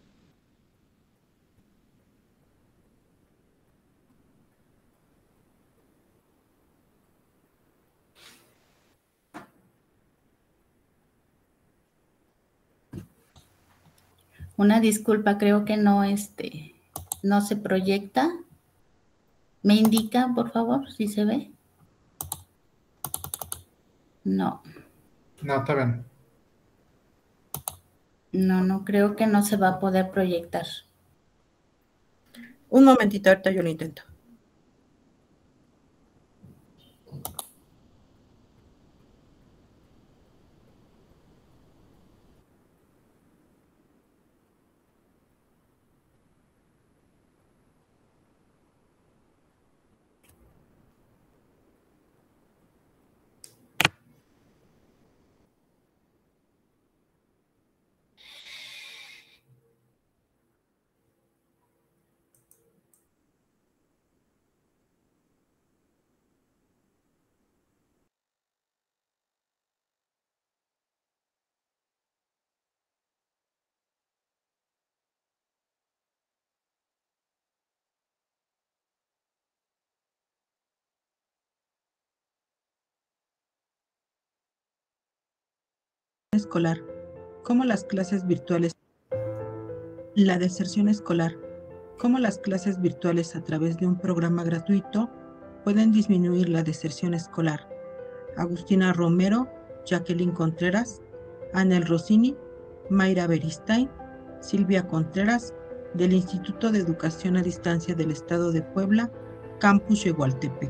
Una disculpa, creo que no se proyecta. ¿Me indica, por favor, si se ve? No. No, está bien. No creo que no se va a poder proyectar. Un momentito, ahorita yo lo intento. Escolar, cómo las clases virtuales, la deserción escolar, cómo las clases virtuales a través de un programa gratuito pueden disminuir la deserción escolar. Agustina Romero, Jacqueline Contreras, Anel Rossini, Mayra Beristain, Silvia Contreras, del Instituto de Educación a Distancia del Estado de Puebla, Campus Yegualtepec.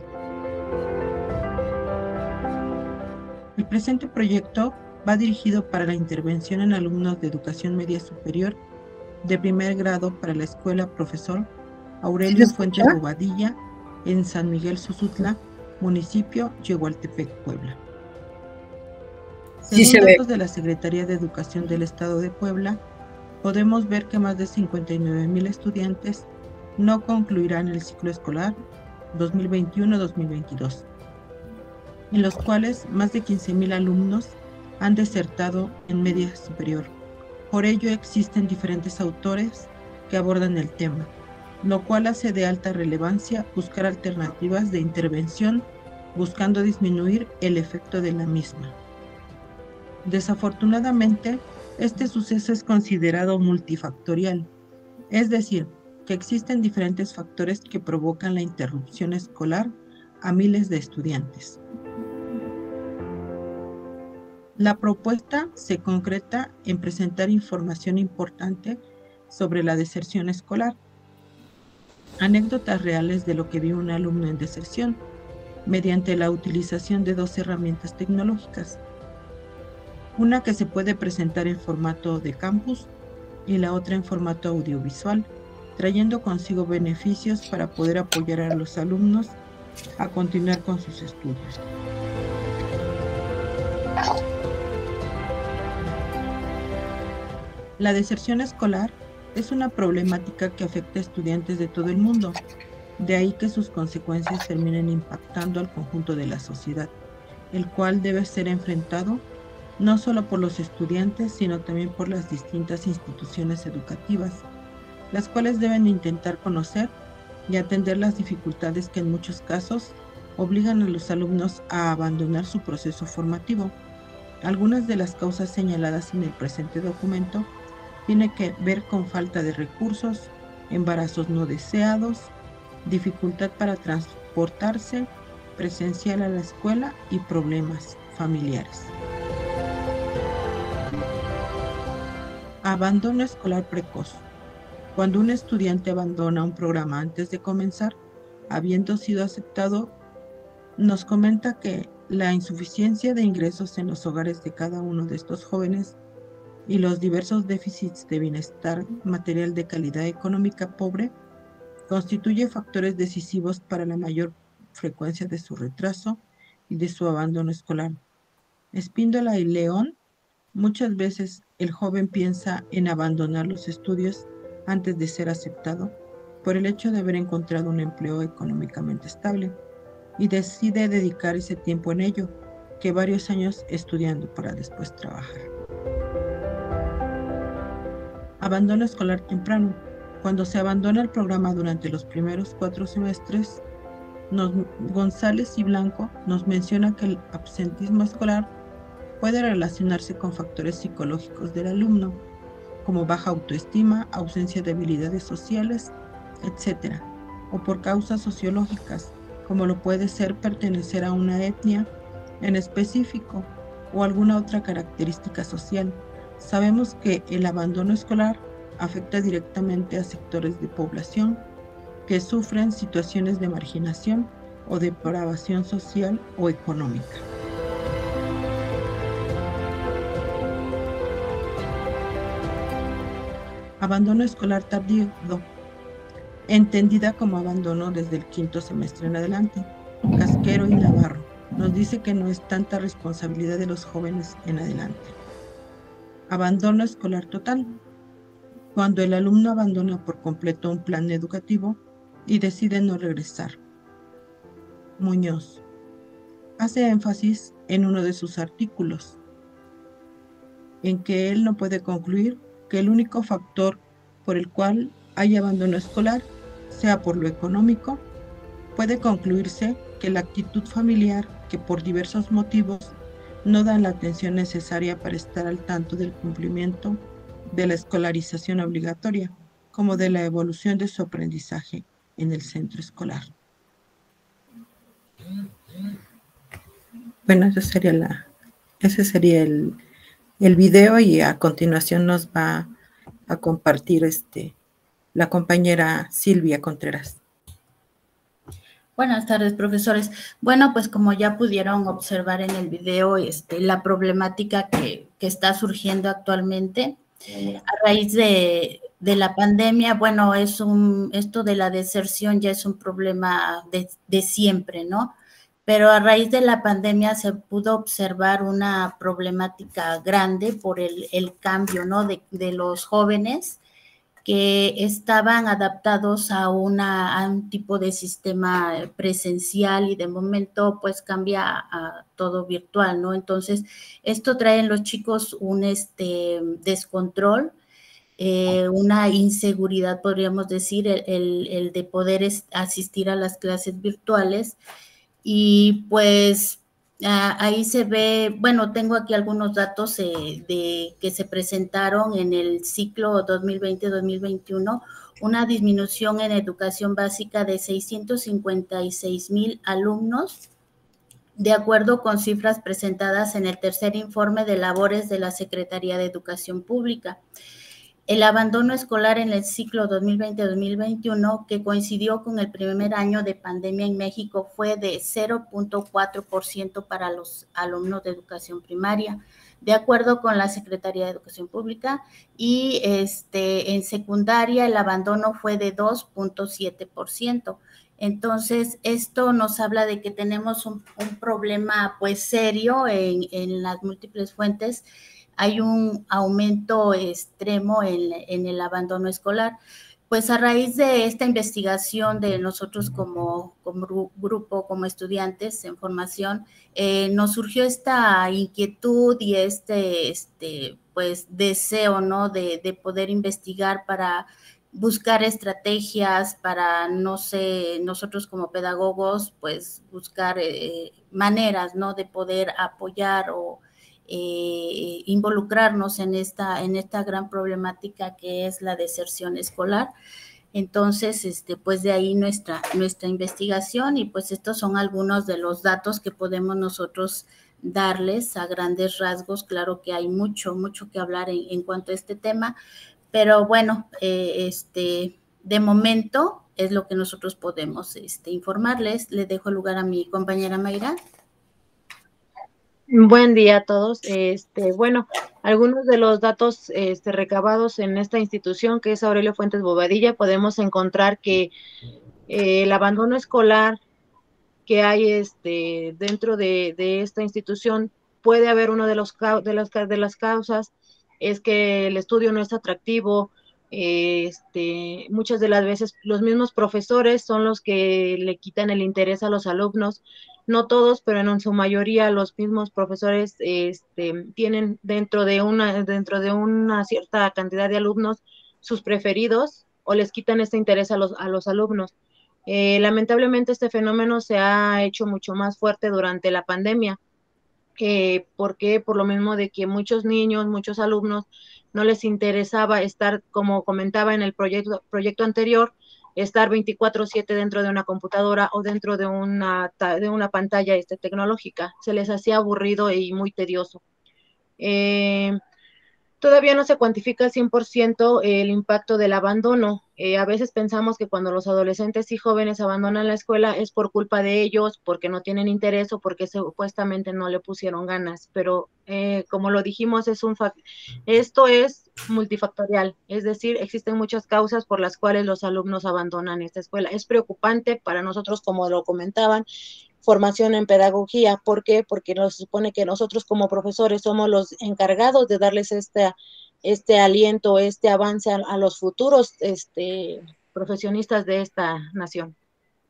El presente proyecto va dirigido para la intervención en alumnos de educación media superior de primer grado para la escuela Profesor Aurelio Fuentes Bobadilla en San Miguel Xuzutla, municipio Yegualtepec, Puebla. Según datos de la Secretaría de Educación del Estado de Puebla, podemos ver que más de 59,000 estudiantes no concluirán el ciclo escolar 2021-2022, en los cuales más de 15,000 alumnos han desertado en media superior. Por ello existen diferentes autores que abordan el tema, lo cual hace de alta relevancia buscar alternativas de intervención buscando disminuir el efecto de la misma. Desafortunadamente, este suceso es considerado multifactorial, es decir, que existen diferentes factores que provocan la interrupción escolar a miles de estudiantes. La propuesta se concreta en presentar información importante sobre la deserción escolar, anécdotas reales de lo que vio un alumno en deserción, mediante la utilización de 2 herramientas tecnológicas. Una que se puede presentar en formato de campus y la otra en formato audiovisual, trayendo consigo beneficios para poder apoyar a los alumnos a continuar con sus estudios. La deserción escolar es una problemática que afecta a estudiantes de todo el mundo, de ahí que sus consecuencias terminen impactando al conjunto de la sociedad, el cual debe ser enfrentado no solo por los estudiantes, sino también por las distintas instituciones educativas, las cuales deben intentar conocer y atender las dificultades que en muchos casos obligan a los alumnos a abandonar su proceso formativo. Algunas de las causas señaladas en el presente documento tienen que ver con falta de recursos, embarazos no deseados, dificultad para transportarse presencial a la escuela y problemas familiares. Abandono escolar precoz. Cuando un estudiante abandona un programa antes de comenzar, habiendo sido aceptado, nos comenta que la insuficiencia de ingresos en los hogares de cada uno de estos jóvenes y los diversos déficits de bienestar material de calidad económica pobre constituye factores decisivos para la mayor frecuencia de su retraso y de su abandono escolar. Espíndola y León, muchas veces el joven piensa en abandonar los estudios antes de ser aceptado por el hecho de haber encontrado un empleo económicamente estable y decide dedicar ese tiempo en ello, que varios años estudiando para después trabajar. Abandono escolar temprano. Cuando se abandona el programa durante los primeros 4 semestres, González y Blanco nos menciona que el absentismo escolar puede relacionarse con factores psicológicos del alumno, como baja autoestima, ausencia de habilidades sociales, etc., o por causas sociológicas, como lo puede ser pertenecer a una etnia en específico o alguna otra característica social. Sabemos que el abandono escolar afecta directamente a sectores de población que sufren situaciones de marginación o depravación social o económica. Abandono escolar tardío, entendida como abandono desde el 5º semestre en adelante. Casquero y Navarro nos dice que no es tanta responsabilidad de los jóvenes en adelante. Abandono escolar total. Cuando el alumno abandona por completo un plan educativo y decide no regresar. Muñoz hace énfasis en uno de sus artículos, en que él no puede concluir que el único factor por el cual hay abandono escolar sea por lo económico. Puede concluirse que la actitud familiar, que por diversos motivos no dan la atención necesaria para estar al tanto del cumplimiento de la escolarización obligatoria, como de la evolución de su aprendizaje en el centro escolar. Bueno, ese sería el video, y a continuación nos va a compartir la compañera Silvia Contreras. Buenas tardes, profesores. Bueno, pues como ya pudieron observar en el video, la problemática que está surgiendo actualmente a raíz de la pandemia, bueno, esto de la deserción ya es un problema de siempre, ¿no? pero a raíz de la pandemia se pudo observar una problemática grande por el cambio, ¿no? de los jóvenes que estaban adaptados a un tipo de sistema presencial y de momento pues cambia a todo virtual, ¿no? Entonces, esto trae en los chicos un descontrol, una inseguridad, podríamos decir, el de poder asistir a las clases virtuales. Y pues ahí se ve, bueno, tengo aquí algunos datos que se presentaron en el ciclo 2020-2021, una disminución en educación básica de 656,000 alumnos, de acuerdo con cifras presentadas en el tercer informe de labores de la Secretaría de Educación Pública. El abandono escolar en el ciclo 2020-2021, que coincidió con el primer año de pandemia en México, fue de 0.4% para los alumnos de educación primaria, de acuerdo con la Secretaría de Educación Pública, y en secundaria el abandono fue de 2.7%. Entonces, esto nos habla de que tenemos un problema pues serio en las múltiples fuentes. Hay un aumento extremo en el abandono escolar. Pues a raíz de esta investigación de nosotros como grupo, como estudiantes en formación, nos surgió esta inquietud y pues deseo, ¿no? de poder investigar para buscar estrategias para, no sé, nosotros como pedagogos, pues buscar maneras, ¿no? de poder apoyar o involucrarnos en esta gran problemática que es la deserción escolar. Entonces, pues de ahí nuestra investigación, y pues estos son algunos de los datos que podemos nosotros darles a grandes rasgos. Claro que hay mucho que hablar en cuanto a este tema, pero bueno, de momento es lo que nosotros podemos informarles. Le dejo el lugar a mi compañera Mayra. Buen día a todos. Bueno, algunos de los datos recabados en esta institución, que es Aurelio Fuentes Bobadilla, podemos encontrar que el abandono escolar que hay dentro de esta institución, puede haber uno de las causas es que el estudio no es atractivo. Muchas de las veces los mismos profesores son los que le quitan el interés a los alumnos. No todos, pero en su mayoría los mismos profesores tienen dentro de una cierta cantidad de alumnos sus preferidos, o les quitan este interés a los alumnos. Lamentablemente este fenómeno se ha hecho mucho más fuerte durante la pandemia. ¿Por qué? Por lo mismo de que muchos niños, muchos alumnos no les interesaba estar, como comentaba en el proyecto anterior, estar 24/7 dentro de una computadora o dentro de una pantalla tecnológica. Se les hacía aburrido y muy tedioso. Todavía no se cuantifica al 100% el impacto del abandono. A veces pensamos que cuando los adolescentes y jóvenes abandonan la escuela es por culpa de ellos, porque no tienen interés o porque supuestamente no le pusieron ganas, pero como lo dijimos, esto es multifactorial, es decir, existen muchas causas por las cuales los alumnos abandonan esta escuela. Es preocupante para nosotros, como lo comentaban, formación en pedagogía. ¿Por qué? Porque nos supone que nosotros como profesores somos los encargados de darles este aliento, este avance a los futuros profesionistas de esta nación.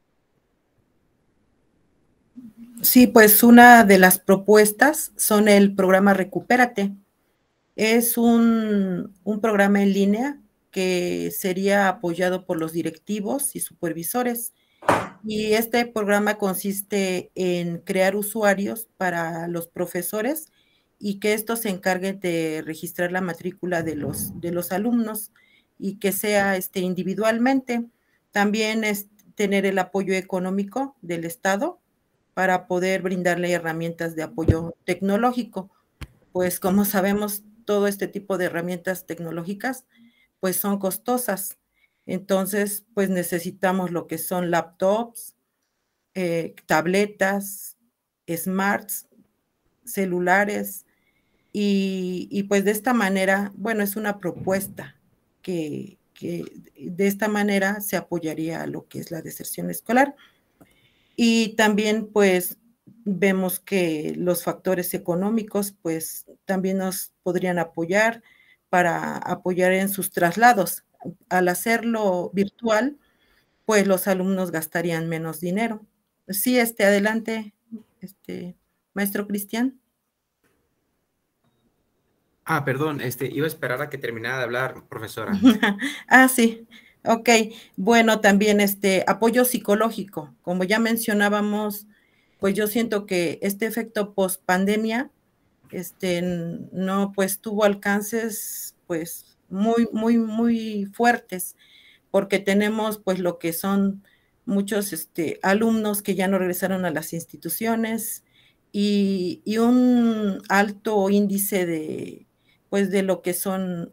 Sí, pues una de las propuestas son el programa Recupérate. Es un programa en línea que sería apoyado por los directivos y supervisores. Y este programa consiste en crear usuarios para los profesores y que estos se encarguen de registrar la matrícula de los alumnos, y que sea individualmente. También es tener el apoyo económico del Estado para poder brindarle herramientas de apoyo tecnológico. Pues como sabemos, todo este tipo de herramientas tecnológicas pues son costosas. Entonces, pues necesitamos lo que son laptops, tabletas, smarts, celulares, y pues de esta manera, bueno, es una propuesta que de esta manera se apoyaría a lo que es la deserción escolar. Y también pues vemos que los factores económicos pues también nos podrían apoyar para apoyar en sus traslados. Al hacerlo virtual, pues los alumnos gastarían menos dinero. Sí, adelante, maestro Cristian. Perdón, iba a esperar a que terminara de hablar, profesora. Sí, ok. Bueno, también apoyo psicológico. Como ya mencionábamos, pues yo siento que este efecto post pandemia, no, pues tuvo alcances, pues muy, muy, muy fuertes, porque tenemos, pues, lo que son muchos, alumnos que ya no regresaron a las instituciones y un alto índice de, pues, de lo que son,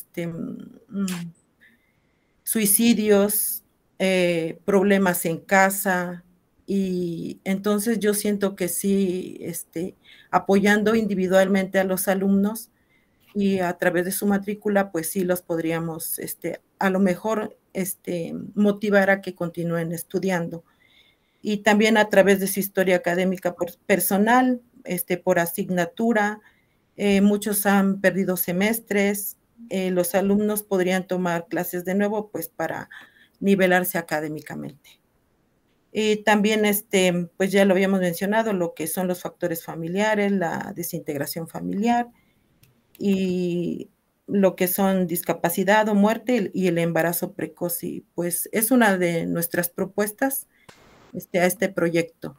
suicidios, problemas en casa, y entonces yo siento que sí, apoyando individualmente a los alumnos y a través de su matrícula, pues sí los podríamos, a lo mejor, motivar a que continúen estudiando. Y también a través de su historia académica personal, por asignatura, muchos han perdido semestres, los alumnos podrían tomar clases de nuevo, pues para nivelarse académicamente. Y también, pues ya lo habíamos mencionado, lo que son los factores familiares, la desintegración familiar y lo que son discapacidad o muerte y el embarazo precoz. Y pues es una de nuestras propuestas a este proyecto.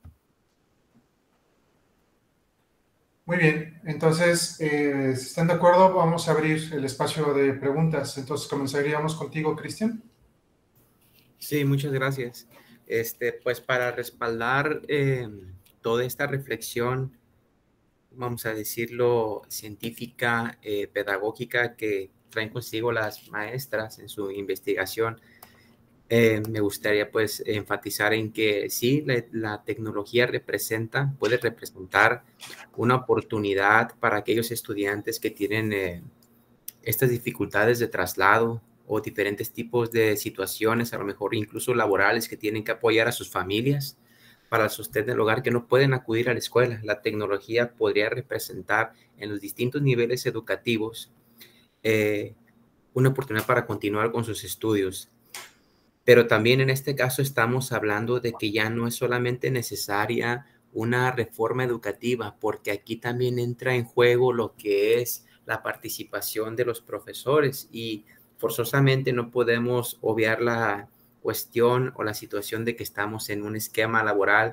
Muy bien, entonces, si están de acuerdo, vamos a abrir el espacio de preguntas. Entonces, comenzaríamos contigo, Cristian. Sí, muchas gracias. Pues para respaldar toda esta reflexión, vamos a decirlo, científica, pedagógica que traen consigo las maestras en su investigación, me gustaría pues enfatizar en que sí, la tecnología puede representar una oportunidad para aquellos estudiantes que tienen estas dificultades de traslado o diferentes tipos de situaciones, a lo mejor incluso laborales, que tienen que apoyar a sus familias para el sostén del hogar, que no pueden acudir a la escuela. La tecnología podría representar en los distintos niveles educativos una oportunidad para continuar con sus estudios. Pero también en este caso estamos hablando de que ya no es solamente necesaria una reforma educativa, porque aquí también entra en juego lo que es la participación de los profesores, y forzosamente no podemos obviar la cuestión o la situación de que estamos en un esquema laboral.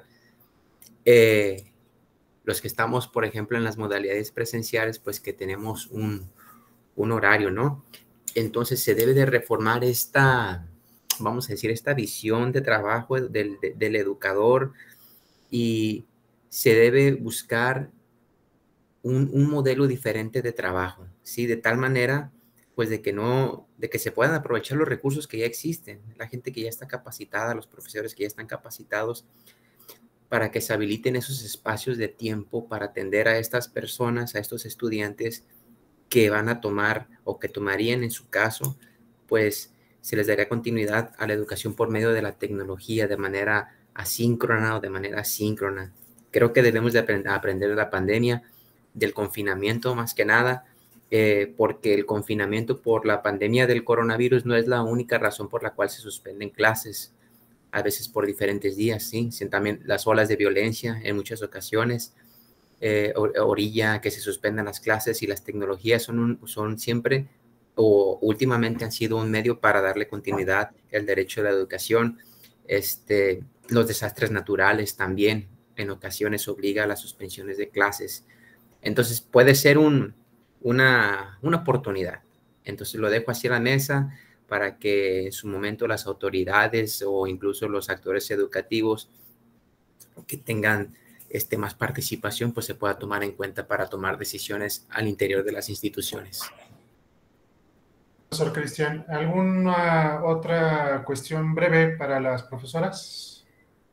Los que estamos, por ejemplo, en las modalidades presenciales, pues que tenemos un horario, ¿no? Entonces se debe de reformar vamos a decir, esta visión de trabajo del educador, y se debe buscar un modelo diferente de trabajo, ¿sí? De tal manera, pues, de que se puedan aprovechar los recursos que ya existen, la gente que ya está capacitada, los profesores que ya están capacitados, para que se habiliten esos espacios de tiempo para atender a estas personas, a estos estudiantes que van a tomar o que tomarían en su caso, pues, se les daría continuidad a la educación por medio de la tecnología de manera asíncrona o de manera síncrona. Creo que debemos de aprender de la pandemia, del confinamiento más que nada, porque el confinamiento por la pandemia del coronavirus no es la única razón por la cual se suspenden clases, a veces por diferentes días, ¿sí? También las olas de violencia en muchas ocasiones, orilla que se suspendan las clases, y las tecnologías son siempre o últimamente han sido un medio para darle continuidad al derecho a la educación. Los desastres naturales también en ocasiones obliga a las suspensiones de clases. Entonces puede ser una oportunidad. Entonces lo dejo así a la mesa para que en su momento las autoridades o incluso los actores educativos que tengan más participación, pues se pueda tomar en cuenta para tomar decisiones al interior de las instituciones. Profesor Cristian, ¿alguna otra cuestión breve para las profesoras?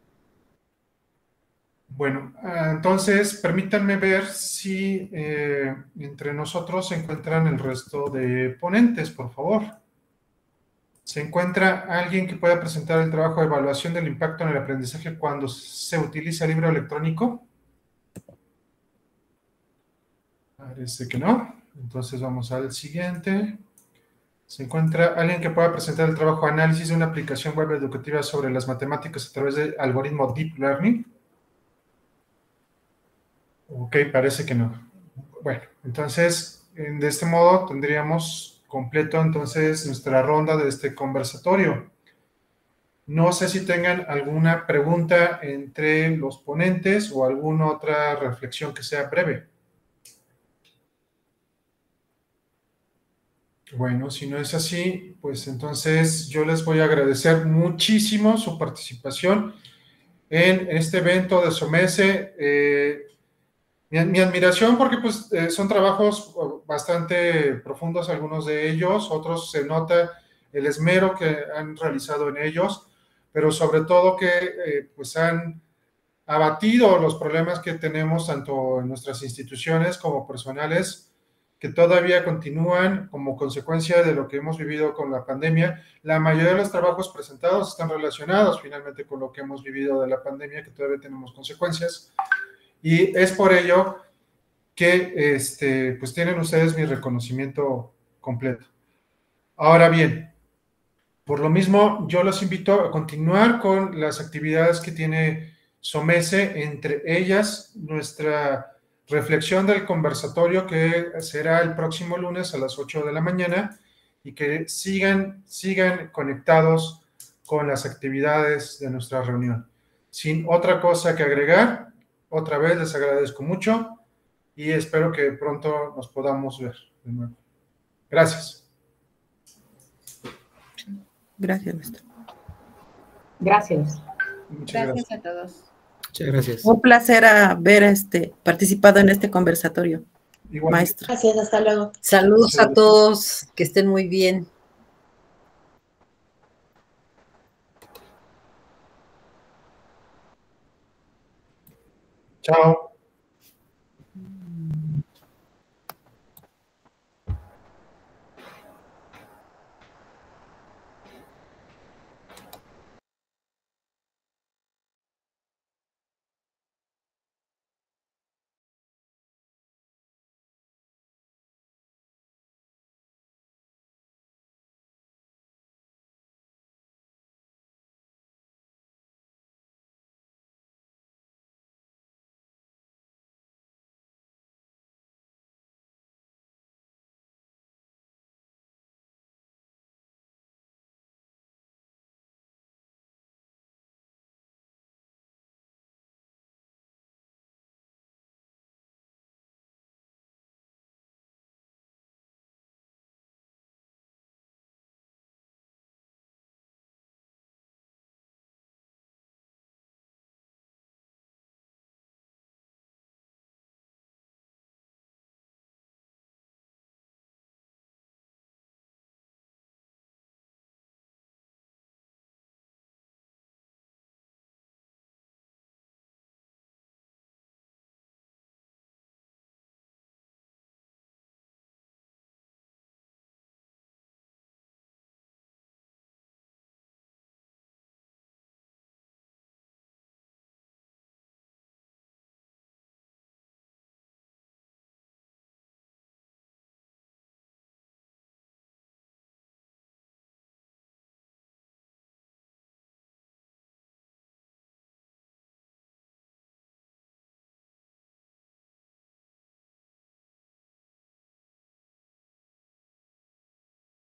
Bueno, entonces permítanme ver si entre nosotros se encuentran el resto de ponentes, por favor. ¿Se encuentra alguien que pueda presentar el trabajo de evaluación del impacto en el aprendizaje cuando se utiliza el libro electrónico? Parece que no. Entonces vamos al siguiente. ¿Se encuentra alguien que pueda presentar el trabajo de análisis de una aplicación web educativa sobre las matemáticas a través del algoritmo Deep Learning? Ok, parece que no. Bueno, entonces, de este modo tendríamos completo entonces nuestra ronda de este conversatorio. No sé si tengan alguna pregunta entre los ponentes o alguna otra reflexión que sea breve. Bueno, si no es así, pues entonces yo les voy a agradecer muchísimo su participación en este evento de SOMESE. Mi admiración porque pues son trabajos bastante profundos algunos de ellos, otros se nota el esmero que han realizado en ellos, pero sobre todo que pues han abatido los problemas que tenemos tanto en nuestras instituciones como personales, que todavía continúan como consecuencia de lo que hemos vivido con la pandemia. La mayoría de los trabajos presentados están relacionados finalmente con lo que hemos vivido de la pandemia, que todavía tenemos consecuencias. Y es por ello que pues tienen ustedes mi reconocimiento completo. Ahora bien, por lo mismo, yo los invito a continuar con las actividades que tiene SOMESE, entre ellas nuestra reflexión del conversatorio que será el próximo lunes a las 8 de la mañana y que sigan conectados con las actividades de nuestra reunión. Sin otra cosa que agregar, otra vez les agradezco mucho y espero que pronto nos podamos ver de nuevo. Gracias. Gracias, maestro. Gracias. Muchas gracias a todos. Muchas gracias. Un placer haber participado en este conversatorio, maestro. Gracias, hasta luego. Saludos a todos, que estén muy bien. Chao.